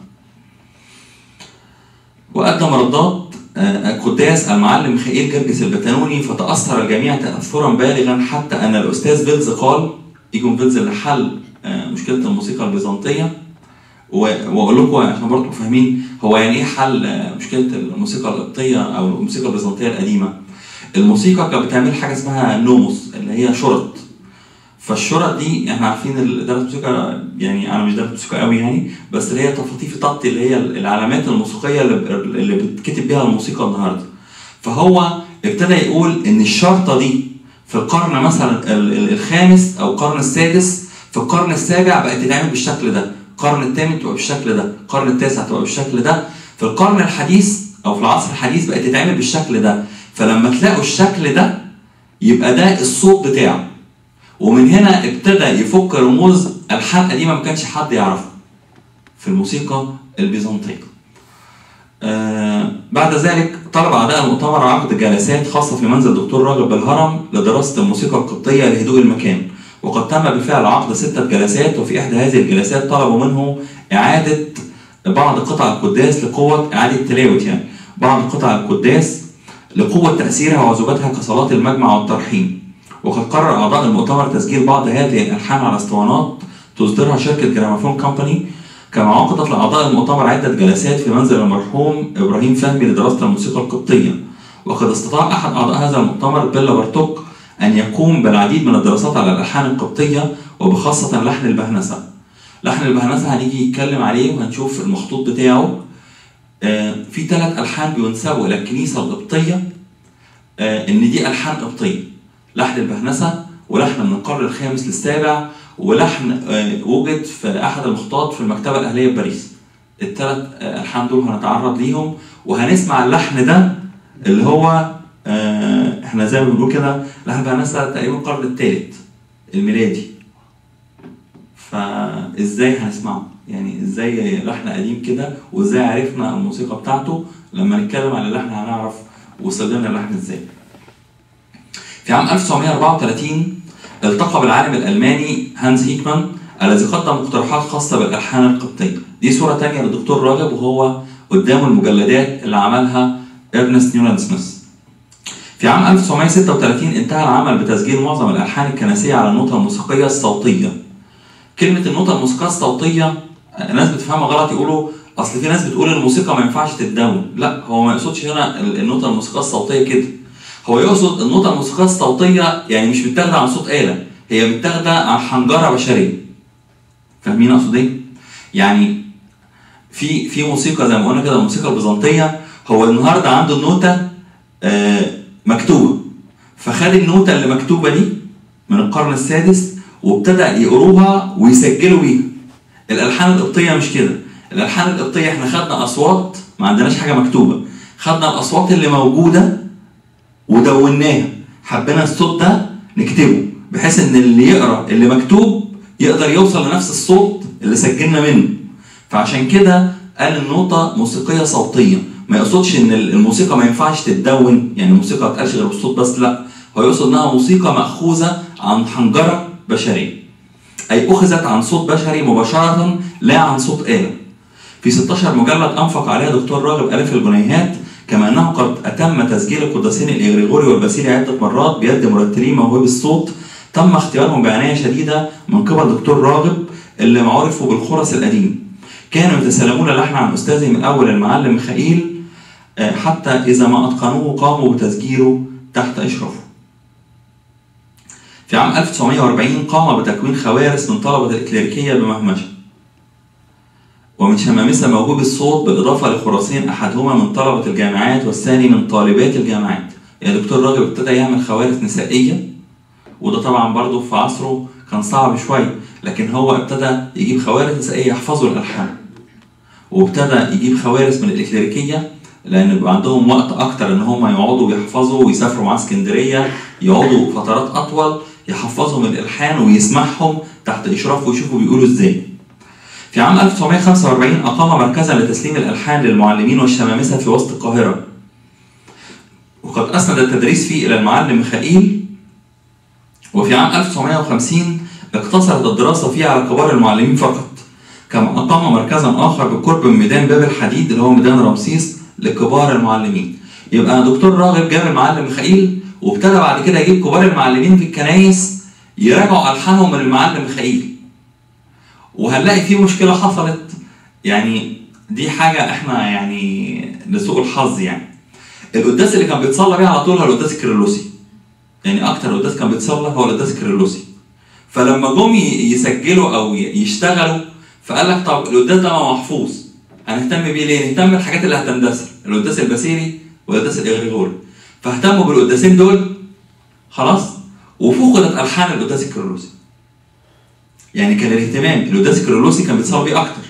وقدم ردات قداس المعلم ميخائيل جرجس البتنوني، فتأثر الجميع تأثرا بالغا حتى أن الأستاذ فيلز قال، إيجون فيلز اللي حل مشكلة الموسيقى البيزنطية. وأقول لكم عشان برضه فاهمين هو يعني إيه حل مشكلة الموسيقى القبطية أو الموسيقى البيزنطية القديمة. الموسيقى كانت بتعمل حاجة اسمها نوموس اللي هي شرط. فالشرط دي احنا عارفين درس موسيقى، يعني انا مش دارس موسيقى قوي يعني، بس اللي هي تفاطيف طبط اللي هي العلامات الموسيقيه اللي بتكتب بيها الموسيقى النهارده. فهو ابتدى يقول ان الشرطه دي في القرن مثلا الخامس او القرن السادس، في القرن السابع بقت تتعمل بالشكل ده، القرن الثامن تبقى بالشكل ده، القرن التاسع تبقى بالشكل ده، في القرن الحديث او في العصر الحديث بقت تتعمل بالشكل ده. فلما تلاقوا الشكل ده يبقى ده الصوت بتاعه. ومن هنا ابتدى يفك رموز ألحان قديمة ما كانش حد يعرفها في الموسيقى البيزنطية. بعد ذلك طلب أعضاء المؤتمر عقد جلسات خاصة في منزل دكتور راغب بالهرم لدراسة الموسيقى القبطية لهدوء المكان، وقد تم بالفعل عقد 6 جلسات. وفي إحدى هذه الجلسات طلبوا منه إعادة بعض قطع القداس لقوة إعادة تلاوة، يعني بعض قطع القداس لقوة تأثيرها وعزوبتها كصلاة المجمع والترحيم. وقد قرر أعضاء المؤتمر تسجيل بعض هذه الألحان على اسطوانات تصدرها شركة جراموفون كومباني. كما عقدت لأعضاء المؤتمر عدة جلسات في منزل المرحوم إبراهيم فهمي لدراسة الموسيقى القبطية. وقد استطاع أحد أعضاء هذا المؤتمر بيلا بارتوك أن يقوم بالعديد من الدراسات على الألحان القبطية، وبخاصة لحن البهنسة. لحن البهنسة هنيجي يتكلم عليه وهنشوف المخطوط بتاعه. في 3 ألحان بينسبوا إلى الكنيسة القبطية إن دي ألحان قبطية: لحن البهنسة، ولحن من القرن الخامس للسابع، ولحن وجد في أحد المخطوطات في المكتبة الأهلية بباريس. ال3 ألحان دول هنتعرض ليهم، وهنسمع اللحن ده اللي هو احنا زي ما بنقول كده لحن البهنسة تقريبا القرن الثالث الميلادي. فازاي هنسمعه؟ يعني ازاي لحن قديم كده وازاي عرفنا الموسيقى بتاعته؟ لما نتكلم على اللحن هنعرف وصلنا اللحن ازاي. في عام 1934 التقى بالعالم الألماني هانز هيكمان الذي قدم مقترحات خاصة بالألحان القبطية. دي صورة تانية للدكتور راغب وهو قدامه المجلدات اللي عملها إرنست نيولان سميث. في عام 1936 انتهى العمل بتسجيل معظم الألحان الكنسية على النوتة الموسيقية الصوتية. كلمة النوتة الموسيقية الصوتية الناس بتفهمها غلط، يقولوا أصل في ناس بتقول الموسيقى ما ينفعش تتداون. لا، هو ما يقصدش هنا النوتة الموسيقية الصوتية كده، هو يقصد النوتة الموسيقية الصوتية يعني مش متاخدة عن صوت آلة، هي متاخدة عن حنجرة بشرية. فاهمين أقصد إيه؟ يعني في موسيقى زي ما قلنا كده الموسيقى البيزنطية، هو النهارده عنده النوتة مكتوبة، فخد النوتة اللي مكتوبة دي من القرن السادس وابتدأ يقروها ويسجلوا بيها. الألحان القبطية مش كده، الألحان القبطية احنا خدنا أصوات، ما عندناش حاجة مكتوبة، خدنا الأصوات اللي موجودة ودوناها، حبينا الصوت ده نكتبه بحيث ان اللي يقرأ اللي مكتوب يقدر يوصل لنفس الصوت اللي سجلنا منه. فعشان كده قال النوتة موسيقية صوتية، ما يقصدش ان الموسيقى ما ينفعش تتدون، يعني الموسيقى ما بتقالش غير بالصوت بس، لا، هو يقصد انها موسيقى مأخوذة عن حنجرة بشرية، اي اخذت عن صوت بشري مباشرة لا عن صوت آلة. في 16 مجلد انفق عليها دكتور راغب آلاف الجنيهات، كما انه قد اتم تسجيل القداسين الاغريغوري والباسيلي عدة مرات بيد مرتلي موهبي الصوت تم اختيارهم بعناية شديدة من قبل دكتور راغب اللي معروفه بالخرس القديم. كانوا يتسلمون اللحن عن أستاذهم الأول المعلم ميخائيل، حتى إذا ما أتقنوه قاموا بتسجيله تحت إشرافه. في عام 1940 قام بتكوين خوارس من طلبة الإكليريكية بمهمشة ومن شمامسة موهوبي الصوت، بالإضافة لخراسين أحدهما من طلبة الجامعات والثاني من طالبات الجامعات. يعني دكتور راغب ابتدى يعمل خوارس نسائية، وده طبعا برضه في عصره كان صعب شوية، لكن هو ابتدى يجيب خوارس نسائية يحفظوا الألحان، وابتدى يجيب خوارس من الإكليريكية لأن بيبقى عندهم وقت أكتر إن هم يقعدوا ويحفظوا ويسافروا مع اسكندرية، يقعدوا فترات أطول يحفظهم الألحان ويسمعهم تحت إشرافه ويشوفوا بيقولوا إزاي. في عام 1945 أقام مركزا لتسليم الألحان للمعلمين والشمامسة في وسط القاهرة، وقد أسند التدريس فيه إلى المعلم ميخائيل. وفي عام 1950 اقتصرت الدراسة فيه على كبار المعلمين فقط، كما أقام مركزا آخر بالقرب من ميدان باب الحديد اللي هو ميدان رمسيس لكبار المعلمين. يبقى دكتور راغب جاب المعلم ميخائيل، وابتدى بعد كده يجيب كبار المعلمين في الكنايس يراجعوا ألحانهم من المعلم ميخائيل. وهنلاقي فيه مشكلة حصلت، يعني دي حاجة احنا يعني لسوء الحظ، يعني القداس اللي كان بيتصلى بيه على طول هو القداس الكيرلسي، يعني أكتر قداس كان بيتصلى هو القداس الكيرلسي. فلما جم يسجلوا أو يشتغلوا فقال لك طب القداس ده محفوظ، هنهتم بيه ليه؟ نهتم بالحاجات اللي هتندثر، القداس الباسيلي والقداس الاغريغوري. فاهتموا بالقداسين دول خلاص، وفقدت الحان القداس الكيرلسي. يعني كان الاهتمام القداس الكيرلسي كان بيتصل بيه اكتر.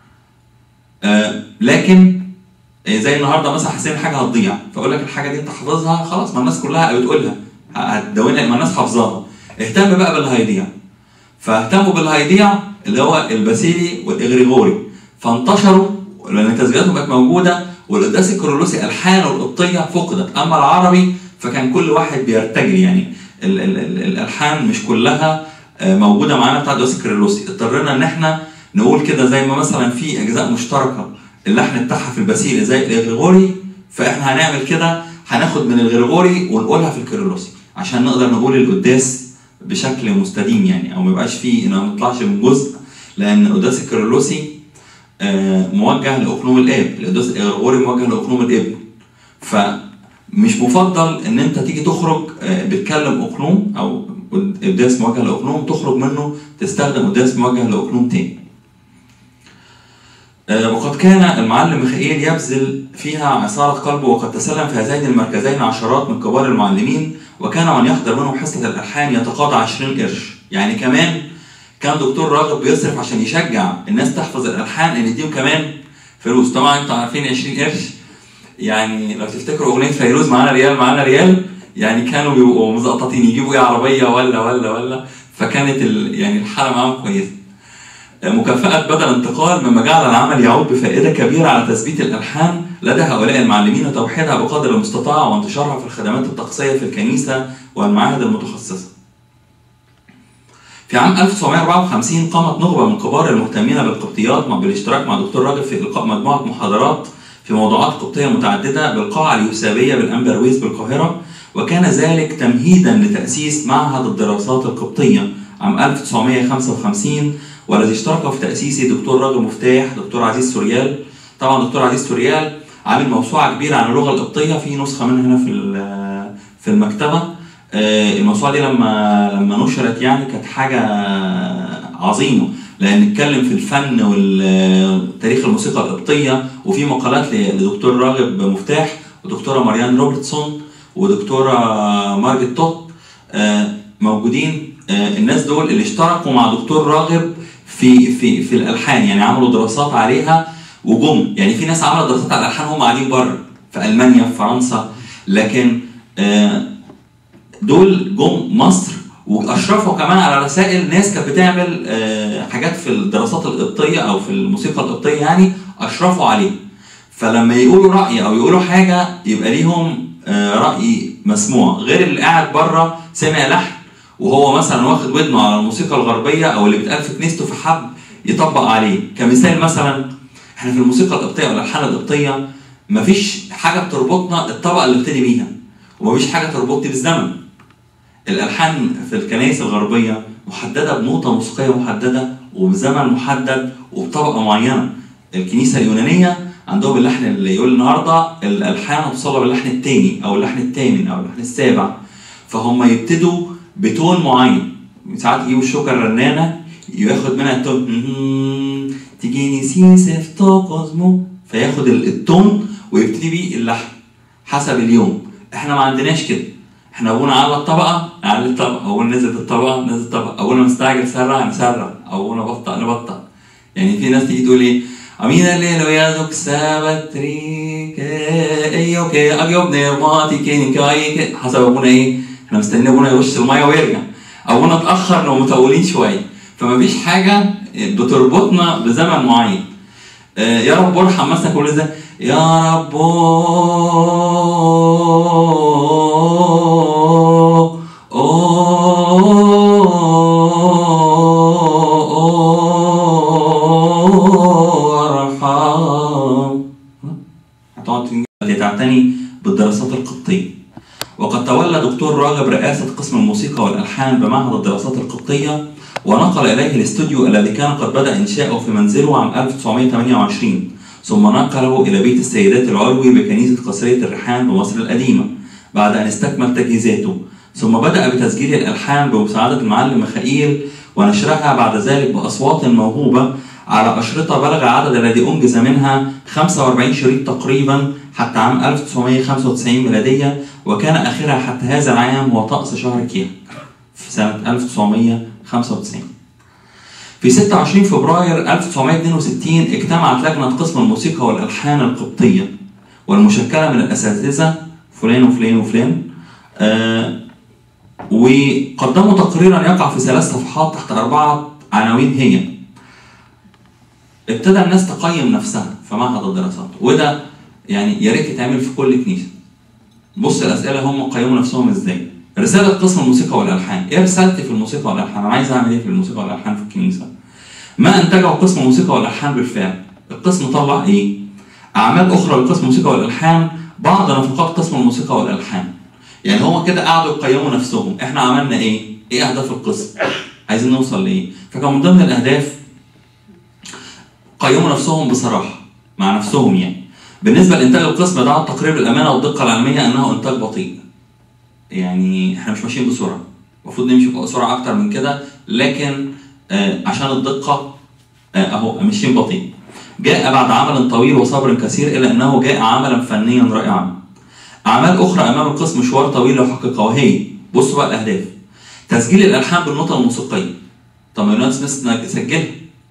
لكن زي النهارده مثلا حسين حاجه هتضيع، فاقول لك الحاجه دي انت حافظها خلاص، ما الناس كلها بتقولها هتدونها، ما الناس حافظاها، اهتم بقى باللي هيضيع. فاهتموا باللي هيضيع اللي هو الباسيلي والاغريغوري، فانتشروا لان تسجيلاتهم بقت موجوده، والقداس الكيرلسي الحانه القبطيه فقدت، اما العربي فكان كل واحد بيرتجل، يعني الالحان مش كلها موجوده معانا بتاع القداس الكيرلسي. اضطرينا ان احنا نقول كده زي ما مثلا في اجزاء مشتركه اللحن بتاعها في الباسيلي زي الاغريغوري، فاحنا هنعمل كده، هناخد من الغريغوري ونقولها في الكيرلسي عشان نقدر نقول القداس بشكل مستديم، يعني او ما يبقاش فيه ان ما نطلعش من جزء، لان القداس الكيرلسي موجه لاقنوم الاب، القداس الاغريغوري موجه لاقنوم الابن. فمش مفضل ان انت تيجي تخرج بتكلم اقنوم او قداس موجه لاقنوم تخرج منه تستخدم قداس موجه لاقنوم تاني. وقد كان المعلم ميخائيل يبذل فيها عصارة قلبه، وقد تسلم في هذين المركزين عشرات من كبار المعلمين، وكان من يحضر منهم حصة الألحان يتقاضى 20 قرش. يعني كمان كان دكتور راغب بيصرف عشان يشجع الناس تحفظ الألحان ان يديهم كمان فلوس. طبعا انتوا عارفين 20 قرش، يعني لو تفتكروا أغنية فيروز معانا ريال معانا ريال، يعني كانوا بيبقوا مزقططين يجيبوا ايه عربية ولا فكانت يعني الحالة معاهم كويسة. مكافأة بدل انتقال، مما جعل العمل يعود بفائدة كبيرة على تثبيت الألحان لدى هؤلاء المعلمين وتوحيدها بقدر المستطاع وانتشارها في الخدمات الطقسية في الكنيسة والمعاهد المتخصصة. في عام 1954 قامت نخبة من كبار المهتمين بالقبطيات بالاشتراك مع دكتور راغب في إلقاء مجموعة محاضرات في موضوعات قبطية متعددة بالقاعة اليوسابية بالأمبرويز بالقاهرة، وكان ذلك تمهيدا لتأسيس معهد الدراسات القبطية عام 1955، والذي اشترك في تأسيسه دكتور راغب مفتاح، دكتور عزيز سوريال. طبعا دكتور عزيز سوريال عامل موسوعة كبيرة عن اللغة القبطية، في نسخة منها هنا في المكتبة. الموسوعة دي لما نشرت يعني كانت حاجة عظيمة، لأن نتكلم في الفن وتاريخ الموسيقى القبطية، وفي مقالات لدكتور راغب مفتاح ودكتورة ماريان روبرتسون ودكتورة مارجت توت موجودين. الناس دول اللي اشتركوا مع دكتور راغب في الألحان، يعني عملوا دراسات عليها وجم، يعني في ناس عملت دراسات على الألحان هم قاعدين بره في ألمانيا في فرنسا، لكن دول جم مصر واشرفوا كمان على رسائل ناس كانت بتعمل حاجات في الدراسات القبطيه او في الموسيقى القبطيه يعني اشرفوا عليه. فلما يقولوا راي او يقولوا حاجه يبقى ليهم راي مسموع، غير اللي قاعد بره سمع لحن وهو مثلا واخد ودنه على الموسيقى الغربيه او اللي بيتقال في كنيسته فحب يطبق عليه. كمثال مثلا احنا في الموسيقى القبطيه او الالحان القبطيه مفيش حاجه بتربطنا الطبقه اللي ابتدي بيها، ومفيش حاجه تربطني بالزمن. الالحان في الكنائس الغربيه محدده بنوتة موسيقيه محدده وبزمن محدد وبطبقه معينه. الكنيسه اليونانيه عندهم اللحن اللي يقول النهارده الالحان هتصلى باللحن الثاني او اللحن الثامن او اللحن السابع، فهم يبتدوا بتون معين. ساعات يجيبوا الشوكه الرنانه ياخد منها التون تيجيني سيسف توكوزمو، فياخد التون ويبتدي بيه اللحن حسب اليوم. احنا ما عندناش كده، احنا ابونا على الطبقه على الطبقه، ابونا نزل الطبقه نزل الطبقه، ابونا مستعجل سرع نسرع، ابونا بطأ نبطأ. يعني في ناس تيجي تقول ايه امين الليل ويازوك سابتريك ايوكي اجيب نيرماتي كيني كاي حسب ابونا ايه، احنا مستنيين ابونا يرش الميه ويرجع، ابونا اتاخر لو مطولين شويه، فما فيش حاجه بتربطنا بزمن معين. يا رب ارحم مثلا كل ده يا رب تعتني بالدراسات القبطية. وقد تولى دكتور راغب رئاسة قسم الموسيقى والألحان بمعهد الدراسات القبطية، ونقل إليه الاستوديو الذي كان قد بدأ إنشاؤه في منزله عام 1928، ثم نقله إلى بيت السيدات العلوي بكنيسة قصرية الريحان بمصر القديمة بعد أن استكمل تجهيزاته، ثم بدأ بتسجيل الألحان بمساعدة المعلم ميخائيل ونشرها بعد ذلك بأصوات موهوبة على أشرطة بلغ عدد الذي أنجز منها 45 شريط تقريبا حتى عام 1995 ميلادية، وكان آخرها حتى هذا العام هو طقس شهر كياك في سنة 1995. في 26 فبراير 1962 اجتمعت لجنة قسم الموسيقى والألحان القبطية والمشكلة من الأساتذة فلان وفلان وفلان، وقدموا تقريرا يقع في 3 صفحات تحت 4 عناوين. هي ابتدى الناس تقيم نفسها في معهد الدراسات، وده يعني يا ريت يتعمل في كل كنيسة. بص الأسئلة هم قيموا نفسهم ازاي. رسالة قسم الموسيقى والألحان، ايه رسالتي في الموسيقى والألحان؟ أنا عايز أعمل ايه في الموسيقى والألحان في الكنيسة؟ ما أنتجه قسم الموسيقى والألحان بالفعل. القسم طلع ايه؟ أعمال أخرى لقسم الموسيقى والألحان، بعض نفقات قسم الموسيقى والألحان. يعني هو كده قعدوا يقيموا نفسهم، احنا عملنا ايه؟ ايه أهداف القسم؟ عايزين نوصل لايه؟ فكان من ضمن الأهداف قيموا نفسهم بصراحة مع نفسهم. يعني بالنسبة لإنتاج القسم دعا التقرير بالأمانة والدقة العلمية أنه إنتاج بطيء. يعني إحنا مش ماشيين بسرعة، المفروض نمشي بسرعة أكتر من كده، لكن عشان الدقة أهو ماشيين بطيء. جاء بعد عمل طويل وصبر كثير إلى أنه جاء عملا فنيا رائعا. أعمال أخرى أمام القسم مشوار طويل لحقيقة، وهي بصوا بقى الأهداف: تسجيل الألحان بالنوتة الموسيقية. طب ما يونان سميث سجلها،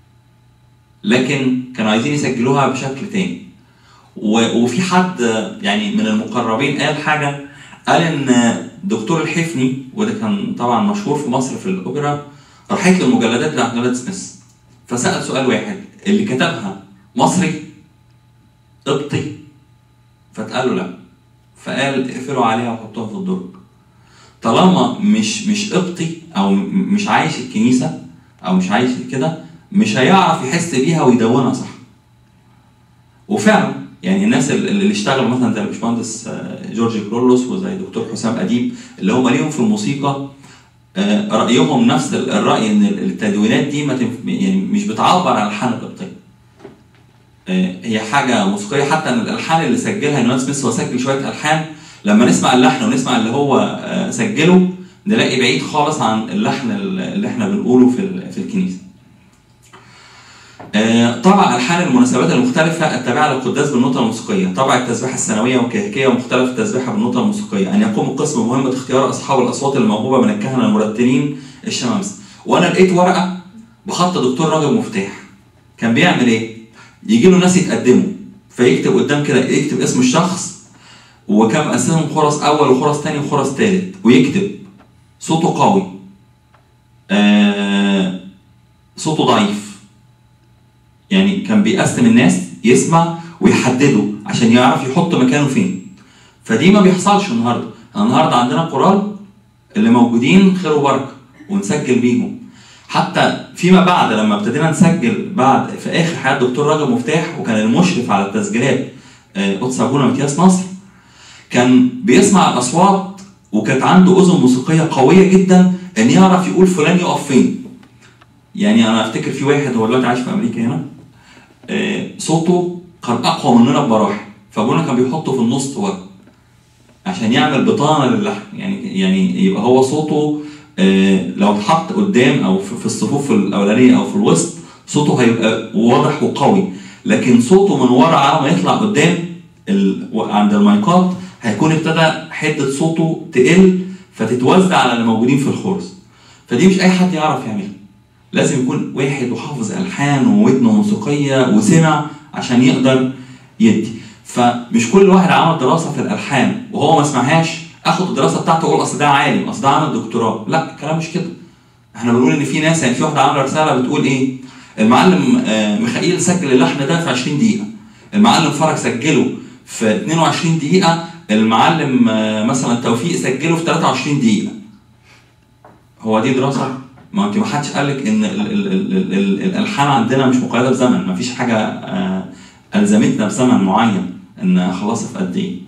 لكن كانوا عايزين يسجلوها بشكل تاني. وفي حد يعني من المقربين قال حاجة، قال إن دكتور الحفني، وده كان طبعا مشهور في مصر في الأوبرا، راحت له المجلدات بتاعت يونان سميث فسأل سؤال واحد: اللي كتبها مصري قبطي؟ فتقال له لا، فقال اقفلوا عليها وحطوها في الدرج. طالما مش قبطي او مش عايش الكنيسة او مش عايش كده، مش هيعرف يحس بيها ويدونها صح. وفعلا يعني الناس اللي اشتغلوا مثلا زي الباشمهندس جورج كرولوس وزي دكتور حسام اديب اللي هم ليهم في الموسيقى، رايهم نفس الراي ان التدوينات دي يعني مش بتعبر عن الالحان القبطيه. هي حاجه موسيقيه، حتى ان الالحان اللي سجلها يونان سميث هو سجل شويه الحان، لما نسمع اللحن ونسمع اللي هو سجله نلاقي بعيد خالص عن اللحن اللي احنا بنقوله في الكنيسه. طبع ألحان المناسبات المختلفة التابعة للقداس بالنوتة الموسيقية، طبع التسبيحة السنوية والكهكية ومختلف التسبيحة بالنوتة الموسيقية، أن يقوم القسم بمهمة اختيار أصحاب الأصوات الموهوبة من الكهنة المرتلين الشمامسة. وأنا لقيت ورقة بخط دكتور راغب مفتاح، كان بيعمل إيه؟ يجي له ناس يتقدموا فيكتب قدام كده، يكتب اسم الشخص وكم قسمهم خرس أول وخرس تاني وخرس تالت، ويكتب صوته قوي، صوته ضعيف. يعني كان بيقسم الناس يسمع ويحدده عشان يعرف يحط مكانه فين. فدي ما بيحصلش النهارده. النهارده عندنا قرال اللي موجودين خير وبركه ونسجل بيهم. حتى فيما بعد لما ابتدينا نسجل بعد في اخر حياه الدكتور راغب مفتاح، وكان المشرف على التسجيلات قدس ابونا متياس نصر، كان بيسمع الاصوات وكانت عنده اذن موسيقيه قويه جدا ان يعرف يقول فلان يقف فين. يعني انا افتكر في واحد هو دلوقتي عايش في امريكا هنا، صوته كان اقوى مننا بمراحل، فابونا كان بيحطه في النص ورا عشان يعمل بطانه للحن. يعني يبقى هو صوته لو اتحط قدام او في الصفوف الاولانيه او في الوسط صوته هيبقى واضح وقوي، لكن صوته من ورا على ما يطلع قدام عند المايكات هيكون ابتدى حده صوته تقل فتتوزع على اللي موجودين في الخورس. فدي مش اي حد يعرف يعملها، لازم يكون واحد وحافظ الحان وودنه موسيقيه وسمع عشان يقدر يدي. فمش كل واحد عمل دراسه في الالحان وهو ما سمعهاش اخد الدراسه بتاعته واقول اصل ده عالم، اصل ده عامل دكتوراه. لا، الكلام مش كده. احنا بنقول ان في ناس، يعني في واحده عامله رساله بتقول ايه؟ المعلم ميخائيل سجل اللحن ده في 20 دقيقه، المعلم فرج سجله في 22 دقيقه، المعلم مثلا توفيق سجله في 23 دقيقه. هو دي دراسه؟ ما انت ما حدش قال لك ان الالحان عندنا مش مقيده بزمن، ما فيش حاجه الزمتنا بزمن معين ان اخلصها في قد ايه.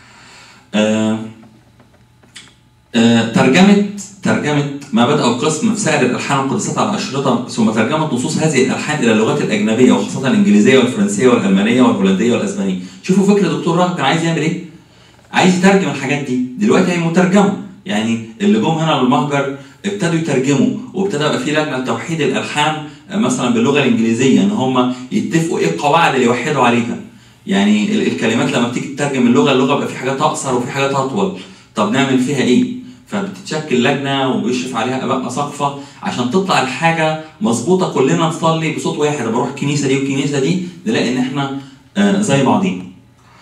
ترجمه ما بدأ القسم في سائر الالحان والقداسات على الاشرطه، ثم ترجمه نصوص هذه الالحان الى اللغات الاجنبيه وخاصه الانجليزيه والفرنسيه والالمانيه والهولنديه والاسبانيه. شوفوا فكره دكتور راغب كان عايز يعمل ايه؟ عايز يترجم الحاجات دي، دلوقتي هي مترجمه. يعني اللي جم هنا للمهجر ابتدوا يترجموا، وابتدى يبقى في لجنه توحيد الالحان مثلا باللغه الانجليزيه ان هم يتفقوا ايه القواعد اللي يوحدوا عليها. يعني الكلمات لما بتيجي تترجم اللغه بيبقى في حاجات اقصر وفي حاجات اطول، طب نعمل فيها ايه؟ فبتتشكل لجنه وبيشرف عليها اباء اساقفه عشان تطلع الحاجه مظبوطه، كلنا نصلي بصوت واحد. بروح الكنيسه دي والكنيسه دي نلاقي ان احنا زي بعضين.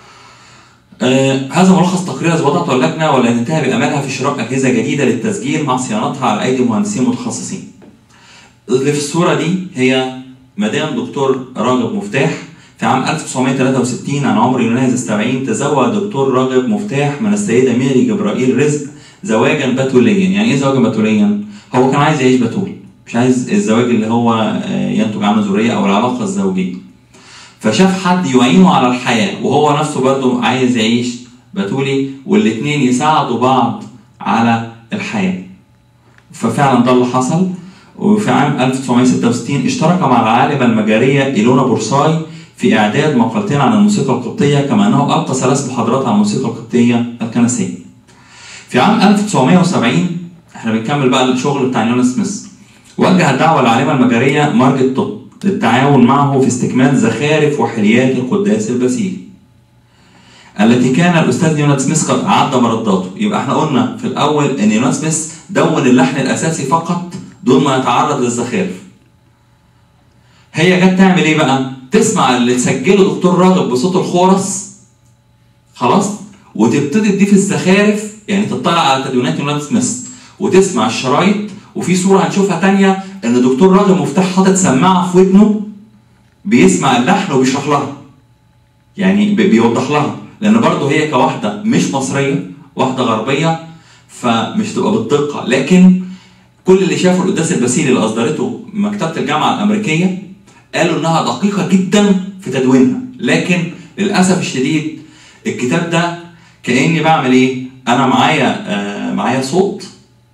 هذا ملخص تقرير وضعته اللجنه، والتي انتهى بامالها في شراء اجهزه جديده للتسجيل مع صيانتها على ايدي مهندسين متخصصين. اللي في الصوره دي هي مدام دكتور راغب مفتاح. في عام 1963 عن عمر يناهز 70 تزوج دكتور راغب مفتاح من السيده ميري جبرائيل رزق زواجا بتوليا. يعني ايه زواجا بتوليا؟ هو كان عايز يعيش بتول، مش عايز الزواج اللي هو ينتج عنه ذريه او العلاقه الزوجيه. فشاف حد يعينه على الحياه وهو نفسه برضه عايز يعيش بتولي، والاثنين يساعدوا بعض على الحياه. ففعلا ده اللي حصل. وفي عام 1966 اشترك مع العالمه المجريه إيلونا بورساي في اعداد مقالتين عن الموسيقى القبطيه، كما انه القى 3 محاضرات عن الموسيقى القبطيه الكنسيه. في عام 1970 احنا بنكمل بقى الشغل بتاع نيون سميث، وجه الدعوه للعالمه المجريه مارجت توب للتعاون معه في استكمال زخارف وحليات القداس البسيل التي كان الاستاذ نيون سميث قد اعد مرداته. يبقى احنا قلنا في الاول ان نيون سميث دون اللحن الاساسي فقط دون ما يتعرض للزخارف. هي جت تعمل ايه بقى؟ تسمع اللي تسجله دكتور راغب بصوت الخورس خلاص، وتبتدي تضيف الزخارف، يعني تطلع على تدوينات نيون سميث وتسمع الشرايط. وفي صوره هنشوفها ثانيه ان دكتور راغب مفتاح حاطط سماعه في ودنه بيسمع اللحن وبيشرح لها، يعني بيوضح لها، لان برضه هي كواحده مش مصريه، واحده غربيه، فمش تبقى بالدقه. لكن كل اللي شافوا القداس البسيل اللي اصدرته مكتبه الجامعه الامريكيه قالوا انها دقيقه جدا في تدوينها. لكن للاسف الشديد الكتاب ده كاني بعمل ايه؟ انا معايا صوت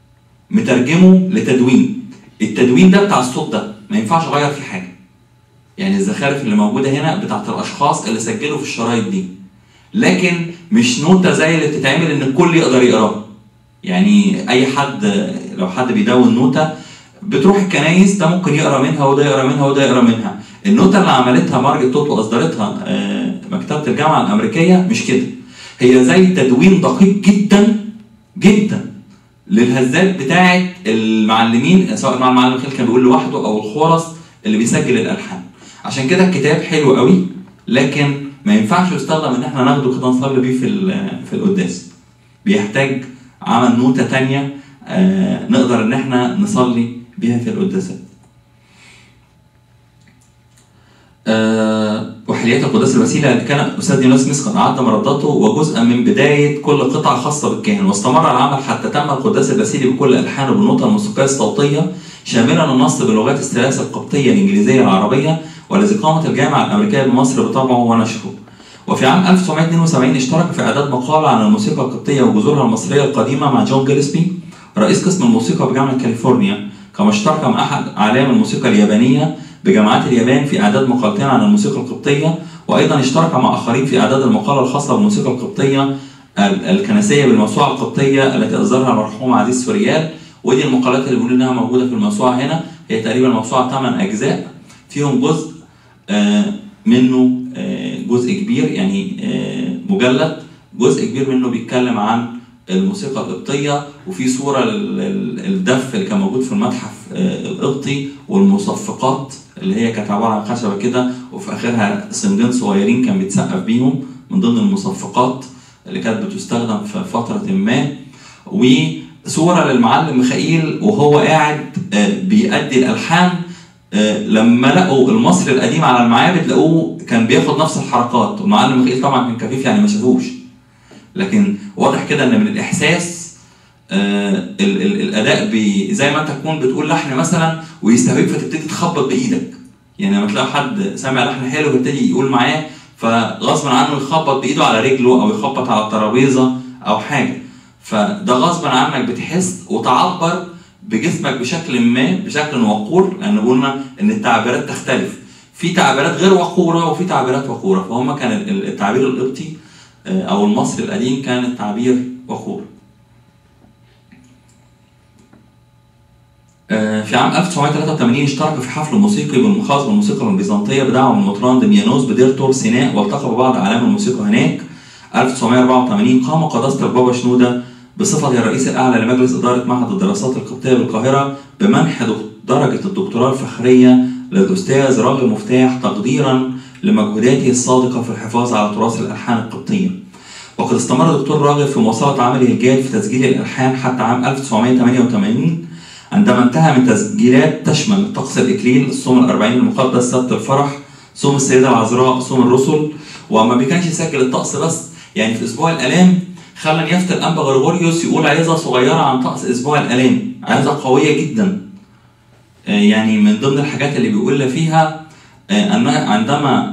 مترجمه لتدوين. التدوين ده بتاع الصوت ده ما ينفعش اغير فيه حاجه. يعني الزخارف اللي موجوده هنا بتاعت الاشخاص اللي سجلوا في الشرايط دي، لكن مش نوتة زي اللي بتتعمل ان الكل يقدر يقراها. يعني اي حد لو حد بيدون نوتة بتروح الكنايس ده ممكن يقرا منها وده يقرا منها وده يقرا منها. النوتة اللي عملتها مارجت توت واصدرتها مكتبة الجامعة الامريكية مش كده، هي زي تدوين دقيق جدا جدا للهزات بتاعه المعلمين، سواء مع المعلم كان بيقول لوحده او الخورس اللي بيسجل الالحان. عشان كده الكتاب حلو قوي، لكن ما ينفعش يستخدم ان احنا ناخده كده نصلي بيه في القداس. بيحتاج عمل نوتة تانية نقدر ان احنا نصلي بيها في القداسات. تحليات القداس الوسيله اللي كان الاستاذ ديونيس سميث قد اعد مرداته وجزءا من بدايه كل قطعه خاصه بالكاهن، واستمر العمل حتى تم القداس الوسيلي بكل الحانه بالنوتة الموسيقيه الصوتيه شاملا النص باللغات الثلاث القبطيه الانجليزيه العربيه، والذي قامت الجامعه الامريكيه بمصر بطبعه ونشره. وفي عام 1972 اشترك في اعداد مقاله عن الموسيقى القبطيه وجذورها المصريه القديمه مع جون جيلسبي رئيس قسم الموسيقى بجامعه كاليفورنيا، كما اشترك مع احد اعلام الموسيقى اليابانيه بجامعات اليابان في اعداد مقالتين عن الموسيقى القبطيه، وايضا اشترك مع اخرين في اعداد المقاله الخاصه بالموسيقى القبطيه الكنسيه بالموسوعه القبطيه التي اصدرها المرحوم عزيز سوريال. ودي المقالات اللي بيقولوا انها موجوده في الموسوعه هنا، هي تقريبا موسوعه 8 اجزاء فيهم جزء منه جزء كبير يعني مجلد، جزء كبير منه بيتكلم عن الموسيقى القبطيه، وفي صوره الدف اللي كان موجود في المتحف القبطي والمصفقات اللي هي كانت عباره عن خشبه كده وفي اخرها صندين صغيرين كان بيتسقف بيهم من ضمن المصفقات اللي كانت بتستخدم في فتره ما، وصوره للمعلم ميخائيل وهو قاعد بيأدي الالحان. لما لقوا المصري القديم على المعابد لقوه كان بياخد نفس الحركات، والمعلم ميخائيل طبعا كان كفيف يعني ما شافوش، لكن واضح كده ان من الاحساس الاداء زي ما انت تكون بتقول لحن مثلا ويستهويك فتبتدي تخبط بايدك، يعني لما تلاقي حد سامع لحن حلو فيبتدي يقول معاه فغصبا عنه يخبط بايده على رجله او يخبط على الترابيزه او حاجه، فده غصبا عنك بتحس وتعبر بجسمك بشكل ما بشكل وقور، لان قلنا ان التعبيرات تختلف، في تعبيرات غير وقوره وفي تعبيرات وقوره، فهم كان التعبير القبطي او المصري القديم كان التعبير وقور. في عام 1983 اشترك في حفل موسيقي بالخاص بالموسيقى البيزنطيه بدعوه من المطران دميانوس بدير تور سيناء، والتقى ببعض اعلام الموسيقى هناك. 1984 قام قداسه البابا شنوده بصفته الرئيس الاعلى لمجلس اداره معهد الدراسات القبطيه بالقاهره بمنح درجه الدكتوراه الفخريه للاستاذ راغب مفتاح تقديرا لمجهوداته الصادقه في الحفاظ على تراث الالحان القبطيه. وقد استمر الدكتور راغب في مواصله عمله الجاد في تسجيل الالحان حتى عام 1988 عندما انتهى من تسجيلات تشمل طقس الإكليل، الصوم الأربعين المقدس، سبت الفرح، صوم السيدة العذراء، صوم الرسل. وما بيكانش يسجل الطقس بس، يعني في أسبوع الآلام خلى نيافة الأنبا غريغوريوس يقول عظة صغيرة عن طقس أسبوع الآلام، عظة قوية جدا. يعني من ضمن الحاجات اللي بيقول فيها أن عندما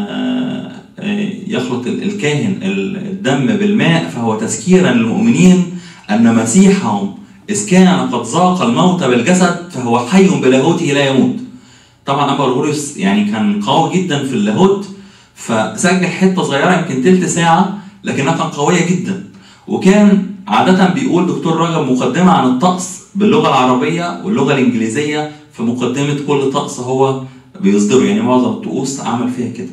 يخلط الكاهن الدم بالماء فهو تذكيرا للمؤمنين أن مسيحهم إذ كان قد ذاق الموت بالجسد فهو حي بلاهوته لا يموت. طبعا أنبا غريغوريوس يعني كان قوي جدا في اللاهوت، فسجل حتة صغيرة يمكن تلت ساعة لكنها كان قوية جدا. وكان عادة بيقول دكتور راغب مقدمة عن الطقس باللغة العربية واللغة الإنجليزية في مقدمة كل طقس هو بيصدره، يعني معظم الطقوس عمل فيها كده.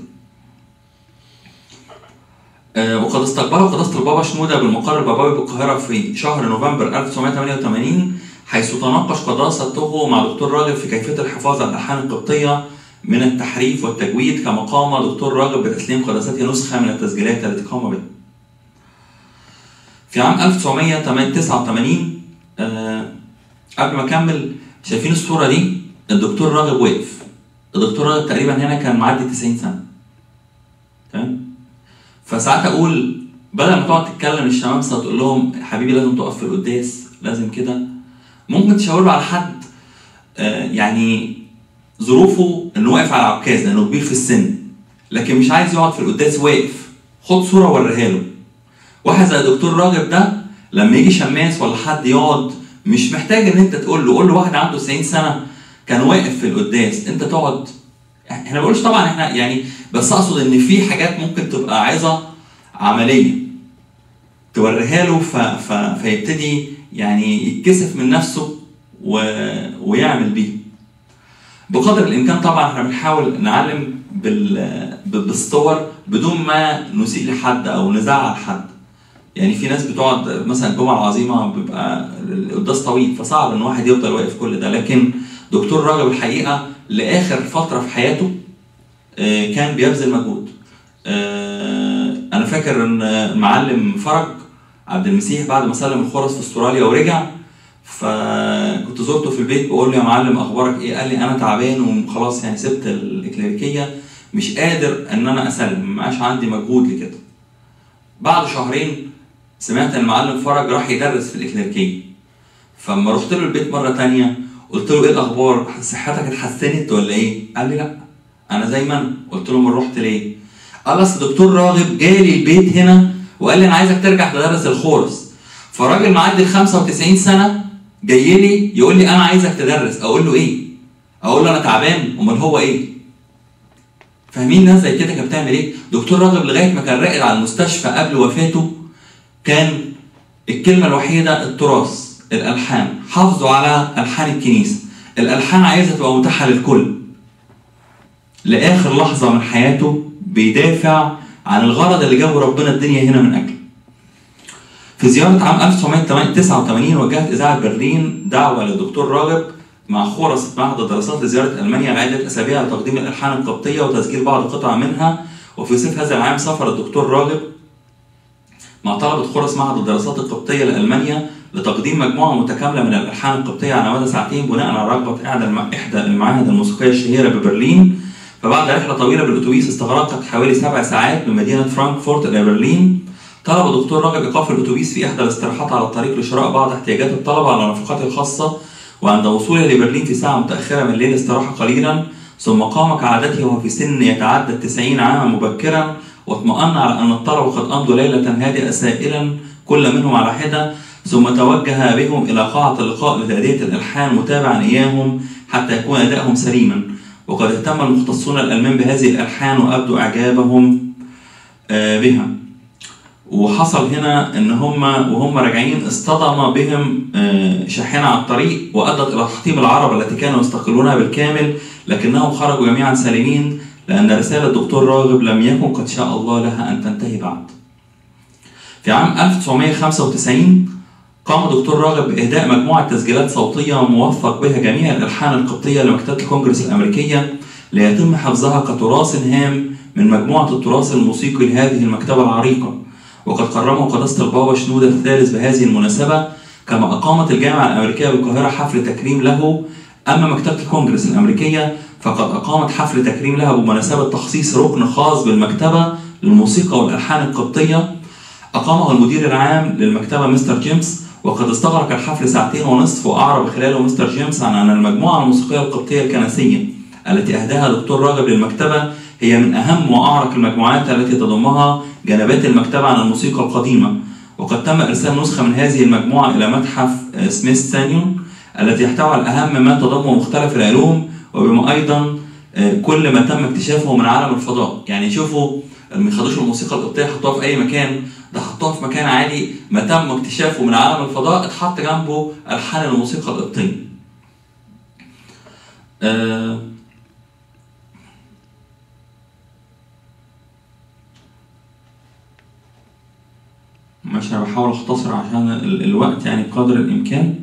وقد استقبله قداسة البابا شنودة بالمقر البابوي بالقاهرة في شهر نوفمبر 1988 حيث تناقش قداسته مع دكتور راغب في كيفية الحفاظ على الألحان القبطية من التحريف والتجويد، كما قام دكتور راغب بتسليم قداسته نسخة من التسجيلات التي قام بها. في عام 1989 قبل ما أكمل، شايفين الصورة دي؟ الدكتور راغب واقف. الدكتور راغب تقريبا هنا كان معدي 90 سنة. تمام؟ فساعات اقول بدل ما تقعد تتكلم للشمامسه وتقول لهم حبيبي لازم تقف في القداس لازم كده، ممكن تشاور له على حد يعني ظروفه انه واقف على عكاز لانه كبير في السن لكن مش عايز يقعد في القداس واقف، خد صوره وريها له. واحد زي الدكتور راغب ده لما يجي شماس ولا حد يقعد مش محتاج ان انت تقول له، قول له واحد عنده 90 سنه كان واقف في القداس انت تقعد. احنا ما بقولش طبعا احنا يعني، بس اقصد ان في حاجات ممكن تبقى عظه عمليه توريها له فيبتدي يعني يتكسف من نفسه ويعمل بيه. بقدر الامكان طبعا احنا بنحاول نعلم بالصور بدون ما نسيء لحد او نزعل حد. يعني في ناس بتقعد مثلا الجمعه العظيمه بيبقى القداس طويل فصعب ان واحد يفضل واقف كل ده، لكن دكتور راغب الحقيقه لاخر فتره في حياته كان بيبذل مجهود. انا فاكر ان المعلم فرج عبد المسيح بعد ما سلم الخرس في استراليا ورجع، فكنت زرته في البيت بقول له يا معلم اخبارك ايه؟ قال لي انا تعبان وخلاص يعني سبت الاكليريكيه مش قادر ان انا اسلم، مبقاش عندي مجهود لكده. بعد شهرين سمعت المعلم فرج راح يدرس في الإكليريكية. فلما رحت له البيت مرة تانية قلت له ايه الاخبار؟ صحتك اتحسنت ولا ايه؟ قال لي لا انا زي ما انا. قلت له امال رحت ليه؟ قال اصل دكتور راغب جالي البيت هنا وقال لي انا عايزك ترجع تدرس الخورس. فراجل معدي ال 95 سنه جاي لي يقول لي انا عايزك تدرس، اقول له ايه؟ اقول له انا تعبان، امال هو ايه؟ فاهمين ناس زي كده كانت بتعمل ايه؟ دكتور راغب لغايه ما كان راقد على المستشفى قبل وفاته كان الكلمه الوحيده التراث، الالحان، حافظوا على الحان الكنيسه. الالحان عايزها تبقى متاحه للكل. لاخر لحظه من حياته بيدافع عن الغرض اللي جابه ربنا الدنيا هنا من اجله. في زياره عام 1989 وجهت اذاعه برلين دعوه للدكتور راغب مع خورس معهد الدراسات لزياره المانيا لعده اسابيع لتقديم الالحان القبطيه وتسجيل بعض قطع منها. وفي صيف هذا العام سافر الدكتور راغب مع طلبه خورس معهد الدراسات القبطيه لالمانيا لتقديم مجموعه متكامله من الالحان القبطيه على مدى ساعتين بناء على رغبه احدى المعاهد الموسيقيه الشهيره ببرلين. فبعد رحله طويله بالاتوبيس استغرقت حوالي 7 ساعات من مدينه فرانكفورت الى برلين، طلب الدكتور راغب ايقاف الاتوبيس في احدى الاستراحات على الطريق لشراء بعض احتياجات الطلبه على نفقاته الخاصه. وعند وصوله لبرلين في ساعه متاخره من الليل استراح قليلا، ثم قام كعادته وهو في سن يتعدى 90 عاما مبكرا، واطمأن على ان الطلبه قد امضوا ليله هادئه سائلا كل منهم على حده، ثم توجه بهم الى قاعه اللقاء لتأدية الالحان متابعا اياهم حتى يكون اداؤهم سليما. وقد اهتم المختصون الالمان بهذه الالحان وابدوا اعجابهم بها. وحصل هنا ان هم وهم راجعين اصطدم بهم شاحنه على الطريق وادت الى تحطيم العربه التي كانوا يستقلونها بالكامل، لكنهم خرجوا جميعا سالمين لان رساله الدكتور راغب لم يكن قد شاء الله لها ان تنتهي بعد. في عام 1995 قام دكتور راغب باهداء مجموعه تسجيلات صوتيه موثق بها جميع الالحان القبطيه لمكتبه الكونجرس الامريكيه ليتم حفظها كتراث هام من مجموعه التراث الموسيقي لهذه المكتبه العريقه. وقد كرمه قداسة البابا شنودة الثالث بهذه المناسبة، كما أقامت الجامعة الأمريكية بالقاهرة حفل تكريم له. أما مكتبة الكونجرس الأمريكية فقد أقامت حفل تكريم لها بمناسبة تخصيص ركن خاص بالمكتبة للموسيقى والألحان القبطية أقامه المدير العام للمكتبة مستر جيمس، وقد استغرق الحفل 2.5 ساعات وأعرب خلاله مستر جيمس عن أن المجموعة الموسيقية القبطية الكنسية التي أهداها دكتور راغب للمكتبة هي من أهم وأعرق المجموعات التي تضمها جنبات المكتبة عن الموسيقى القديمة. وقد تم إرسال نسخة من هذه المجموعة إلى متحف سميثسونيان الذي يحتوي على أهم ما تضمه مختلف العلوم، وبما أيضا كل ما تم اكتشافه من عالم الفضاء. يعني شوفوا ما خدوش الموسيقى القبطية حطوها في أي مكان، ده حطوها في مكان عالي، ما تم اكتشافه من عالم الفضاء اتحط جنبه ألحان الموسيقى القبطية. مش انا بحاول اختصر عشان الوقت يعني بقدر الامكان.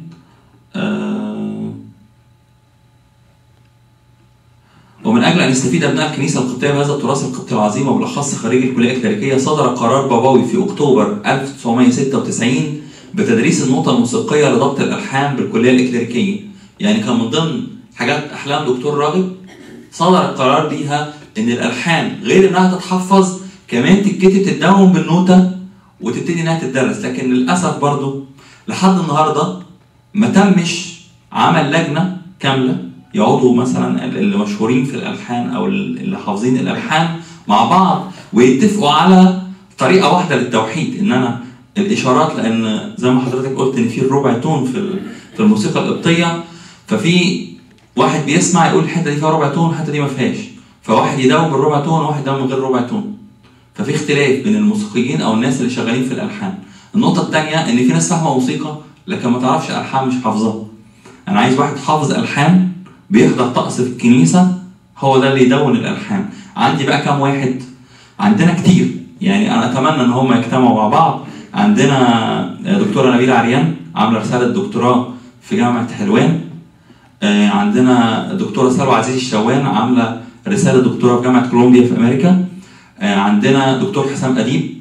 ومن اجل ان يستفيد ابناء الكنيسه القبطيه بهذا التراث القبطي العظيم وبالاخص خريجي الكليه الكليريكيه، صدر قرار بابوي في اكتوبر 1996 بتدريس النوتة الموسيقيه لضبط الالحان بالكليه الكليريكيه. يعني كان من ضمن حاجات احلام دكتور راغب صدر القرار بيها ان الالحان غير انها تتحفظ كمان تتكتب تتدون بالنوتة وتبتدي انها تدرس. لكن للاسف برضو لحد النهارده ما تمش عمل لجنه كامله يقعدوا مثلا اللي مشهورين في الالحان او اللي حافظين الالحان مع بعض ويتفقوا على طريقه واحده للتوحيد. ان انا الاشارات، لان زي ما حضرتك قلت ان في الربع تون في الموسيقى القبطيه، ففي واحد بيسمع يقول الحته دي فيها ربع تون الحته دي ما فيهاش، فواحد يداوم بالربع تون وواحد يداوم من غير ربع تون، ففي اختلاف بين الموسيقيين او الناس اللي شغالين في الالحان. النقطه الثانيه ان في ناس فاهمه موسيقى لكن ما تعرفش الحان مش حافظاها. انا عايز واحد حافظ الحان بيحضر طقس في الكنيسه هو ده اللي يدون الالحان. عندي بقى كام واحد؟ عندنا كتير، يعني انا اتمنى ان هم يجتمعوا مع بعض. عندنا دكتوره نبيله عريان عامله رساله دكتوراه في جامعه حلوان. عندنا دكتوره سلوى عزيز الشوان عامله رساله دكتوراه في جامعه كولومبيا في امريكا. عندنا دكتور حسام أديب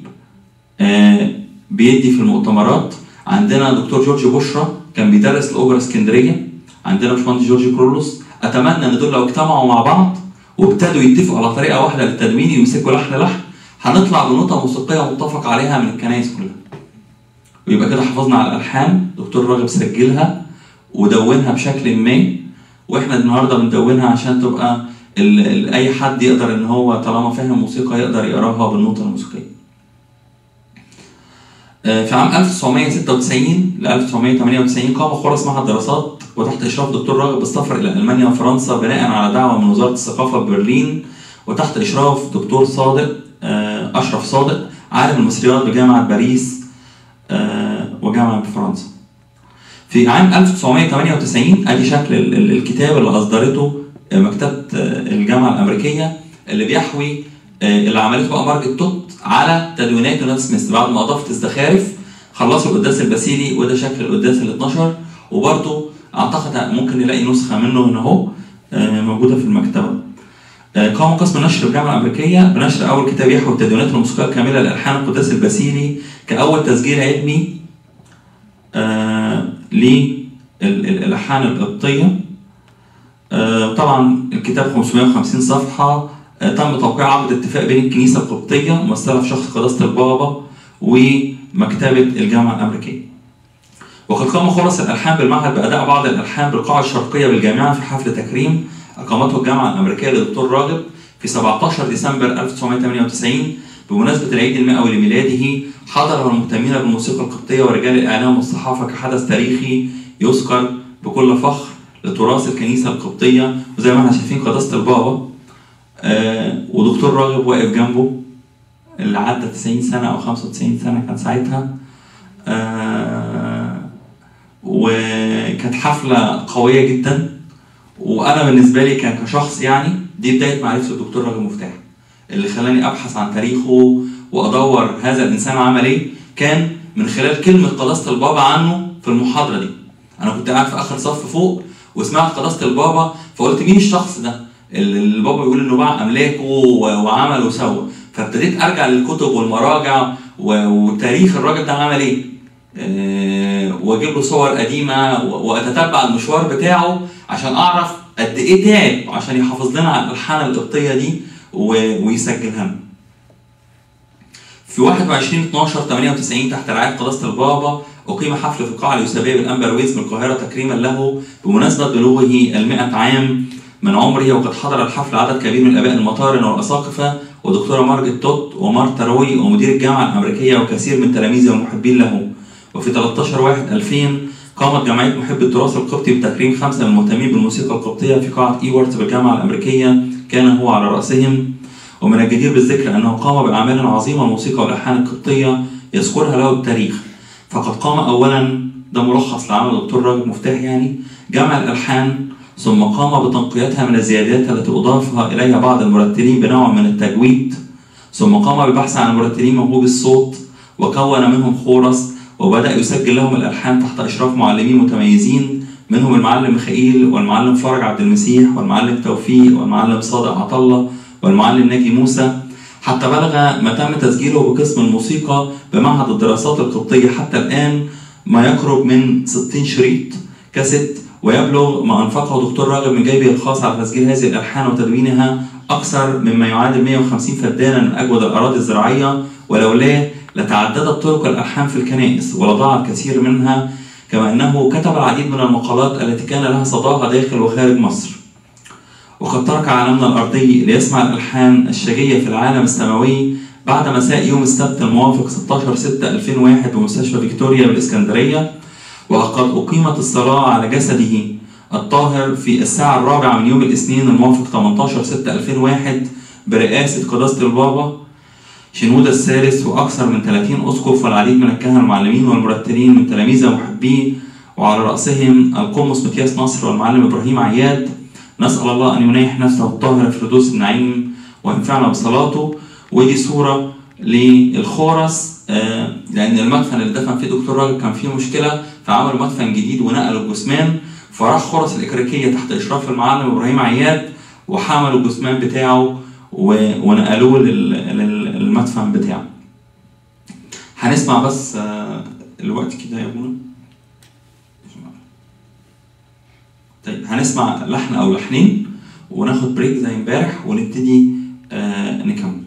بيدي في المؤتمرات. عندنا دكتور جورج بشرى كان بيدرس الأوبرا اسكندرية. عندنا باشمهندس جورج كرولوس. أتمنى إن دول لو اجتمعوا مع بعض وابتدوا يتفقوا على طريقه واحده للتدوين، يمسكوا لحن لحن، هنطلع بنوتة موسيقيه متفق عليها من الكنائس كلها. ويبقى كده حافظنا على الالحان، دكتور راغب سجلها ودونها بشكل ما، واحنا النهارده بندونها عشان تبقى اي حد يقدر ان هو طالما فاهم موسيقى يقدر يقراها بالنوتة الموسيقيه. في عام 1996 ل 1998 قام خورس معهد دراسات وتحت اشراف دكتور راغب السفر الى المانيا وفرنسا بناء على دعوه من وزاره الثقافه ببرلين، وتحت اشراف دكتور صادق اشرف صادق عالم المصريات بجامعه باريس وجامعه فرنسا. في عام 1998 ادي شكل الكتاب اللي اصدرته مكتبه الجامعه الامريكيه، اللي بيحوي اللي عملته بقى مارجت توت على تدوينات يونات سميث بعد ما اضافت الزخارف. خلصوا القداس الباسيلي، وده شكل القداس ال 12، وبرده اعتقد ممكن نلاقي نسخه منه هنا اهو موجوده في المكتبه. قام قسم النشر بالجامعه الامريكيه بنشر اول كتاب يحوي التدوينات الموسيقيه الكامله لالحان القداس الباسيلي كاول تسجيل علمي للالحان القبطيه. طبعا الكتاب 550 صفحه، تم توقيع عقد اتفاق بين الكنيسه القبطيه ممثله في شخص قداسه البابا ومكتبه الجامعه الامريكيه. وقد قام خورس الالحان بالمعهد باداء بعض الالحان بالقاعه الشرقيه بالجامعه في حفل تكريم اقامته الجامعه الامريكيه للدكتور راغب في 17 ديسمبر 1998 بمناسبه العيد المئوي لميلاده. حضره المهتمين بالموسيقى القبطيه ورجال الاعلام والصحافه كحدث تاريخي يذكر بكل فخر لتراث الكنيسه القبطيه. وزي ما احنا شايفين قداسه البابا ودكتور راغب واقف جنبه اللي عدى 90 سنه او 95 سنه كان ساعتها. وكانت حفله قويه جدا، وانا بالنسبه لي كان كشخص يعني دي بدايه معرفتي بالدكتور راغب مفتاح، اللي خلاني ابحث عن تاريخه وادور هذا الانسان عمل ايه. كان من خلال كلمه قداسه البابا عنه في المحاضره دي. انا كنت قاعد في اخر صف فوق وسمعت قداسه البابا، فقلت مين الشخص ده اللي البابا بيقول انه باع املاكه وعمل وسوى. فابتديت ارجع للكتب والمراجع وتاريخ الراجل ده عمل ايه، واجيب له صور قديمه واتتبع المشوار بتاعه عشان اعرف قد ايه تعب عشان يحافظ لنا على الالحان القبطيه دي ويسجلها لنا. في 21/12/98 تحت رعايه قداسه البابا اقيم حفل في القاعه اليوسفيه بالامبرويز من القاهره تكريما له بمناسبه بلوغه ال100 عام من عمره. وقد حضر الحفل عدد كبير من الاباء المطارنه والاساقفه ودكتوره مارجت توت ومارتا روي ومدير الجامعه الامريكيه وكثير من تلاميذه والمحبين له. وفي 13/1/2000 قامت جمعيه محبي التراث القبطي بتكريم 5 من المهتمين بالموسيقى القبطيه في قاعه ايورت بالجامعه الامريكيه، كان هو على راسهم. ومن الجدير بالذكر انه قام باعمال عظيمه الموسيقى والالحان القبطيه يذكرها له التاريخ. فقد قام اولا، ده ملخص لعمل الدكتور راغب مفتاح يعني، جمع الالحان، ثم قام بتنقيتها من الزيادات التي اضافها اليها بعض المرتلين بنوع من التجويد، ثم قام بالبحث عن مرتلين موهوبي الصوت وكون منهم خورس، وبدأ يسجل لهم الألحان تحت إشراف معلمين متميزين منهم المعلم ميخائيل والمعلم فرج عبد المسيح والمعلم توفيق والمعلم صادق عطلة والمعلم ناجي موسى، حتى بلغ ما تم تسجيله بقسم الموسيقى بمعهد الدراسات القبطية حتى الآن ما يقرب من 60 شريط كاسيت. ويبلغ ما أنفقه دكتور راغب من جيبه الخاص على تسجيل هذه الألحان وتدوينها أكثر مما يعادل 150 فدانا من أجود الأراضي الزراعية، ولولاه لتعددت طرق الألحان في الكنائس ولضاع الكثير منها، كما أنه كتب العديد من المقالات التي كان لها صداها داخل وخارج مصر. وقد ترك عالمنا الأرضي ليسمع الألحان الشجية في العالم السماوي بعد مساء يوم السبت الموافق 16/6/2001 بمستشفى فيكتوريا بالإسكندرية. وقد أقيمت الصلاة على جسده الطاهر في الساعة 4 من يوم الاثنين الموافق 18/6/2001 برئاسة قداسة البابا شنودة الثالث وأكثر من 30 أسقف والعديد من الكهنة المعلمين والمرتلين من تلاميذه ومحبيه، وعلى رأسهم القمص متياس نصر والمعلم إبراهيم عياد. نسأل الله أن ينيح نفسه الطاهرة في فردوس النعيم وينفعنا بصلاته. ودي صورة للخورس، لأن المدفن اللي دفن فيه دكتور راغب كان فيه مشكلة، فعملوا مدفن جديد ونقلوا الجثمان، فراح خورس الإكريكية تحت إشراف المعلم إبراهيم عياد وحملوا الجثمان بتاعه ونقلوه للمدفن بتاعه. هنسمع بس الوقت كده يا ابونا. طيب هنسمع لحن او لحنين وناخد بريك زي امبارح ونبتدي نكمل.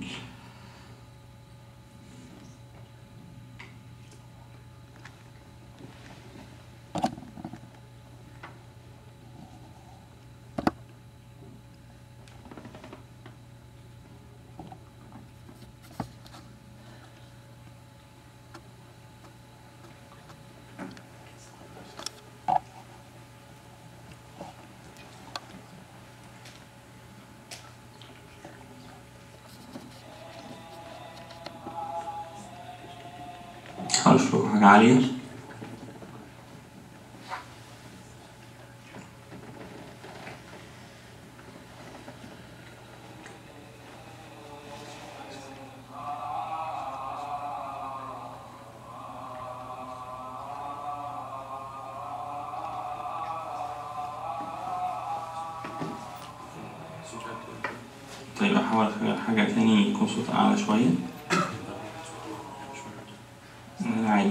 حاول اشوف حاجة عالية. طيب احاول اشغل حاجة تاني يكون صوت اعلى شوية. عادي.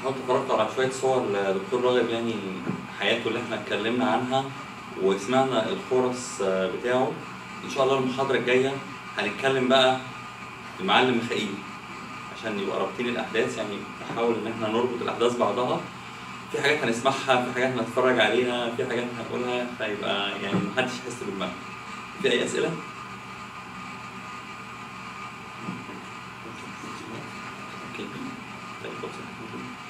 حاولت اتفرجت على شويه صور لدكتور راغب، يعني حياته اللي احنا اتكلمنا عنها وسمعنا الخرس بتاعه. ان شاء الله المحاضره الجايه هنتكلم بقى المعلم ميخائيل عشان يبقى رابطين الاحداث، يعني نحاول ان احنا نربط الاحداث بعضها. في حاجات هنسمعها، في حاجات هنتفرج عليها، في حاجات هنقولها، فيبقى يعني محدش يحس بالملل. في اي اسئله؟ اوكي.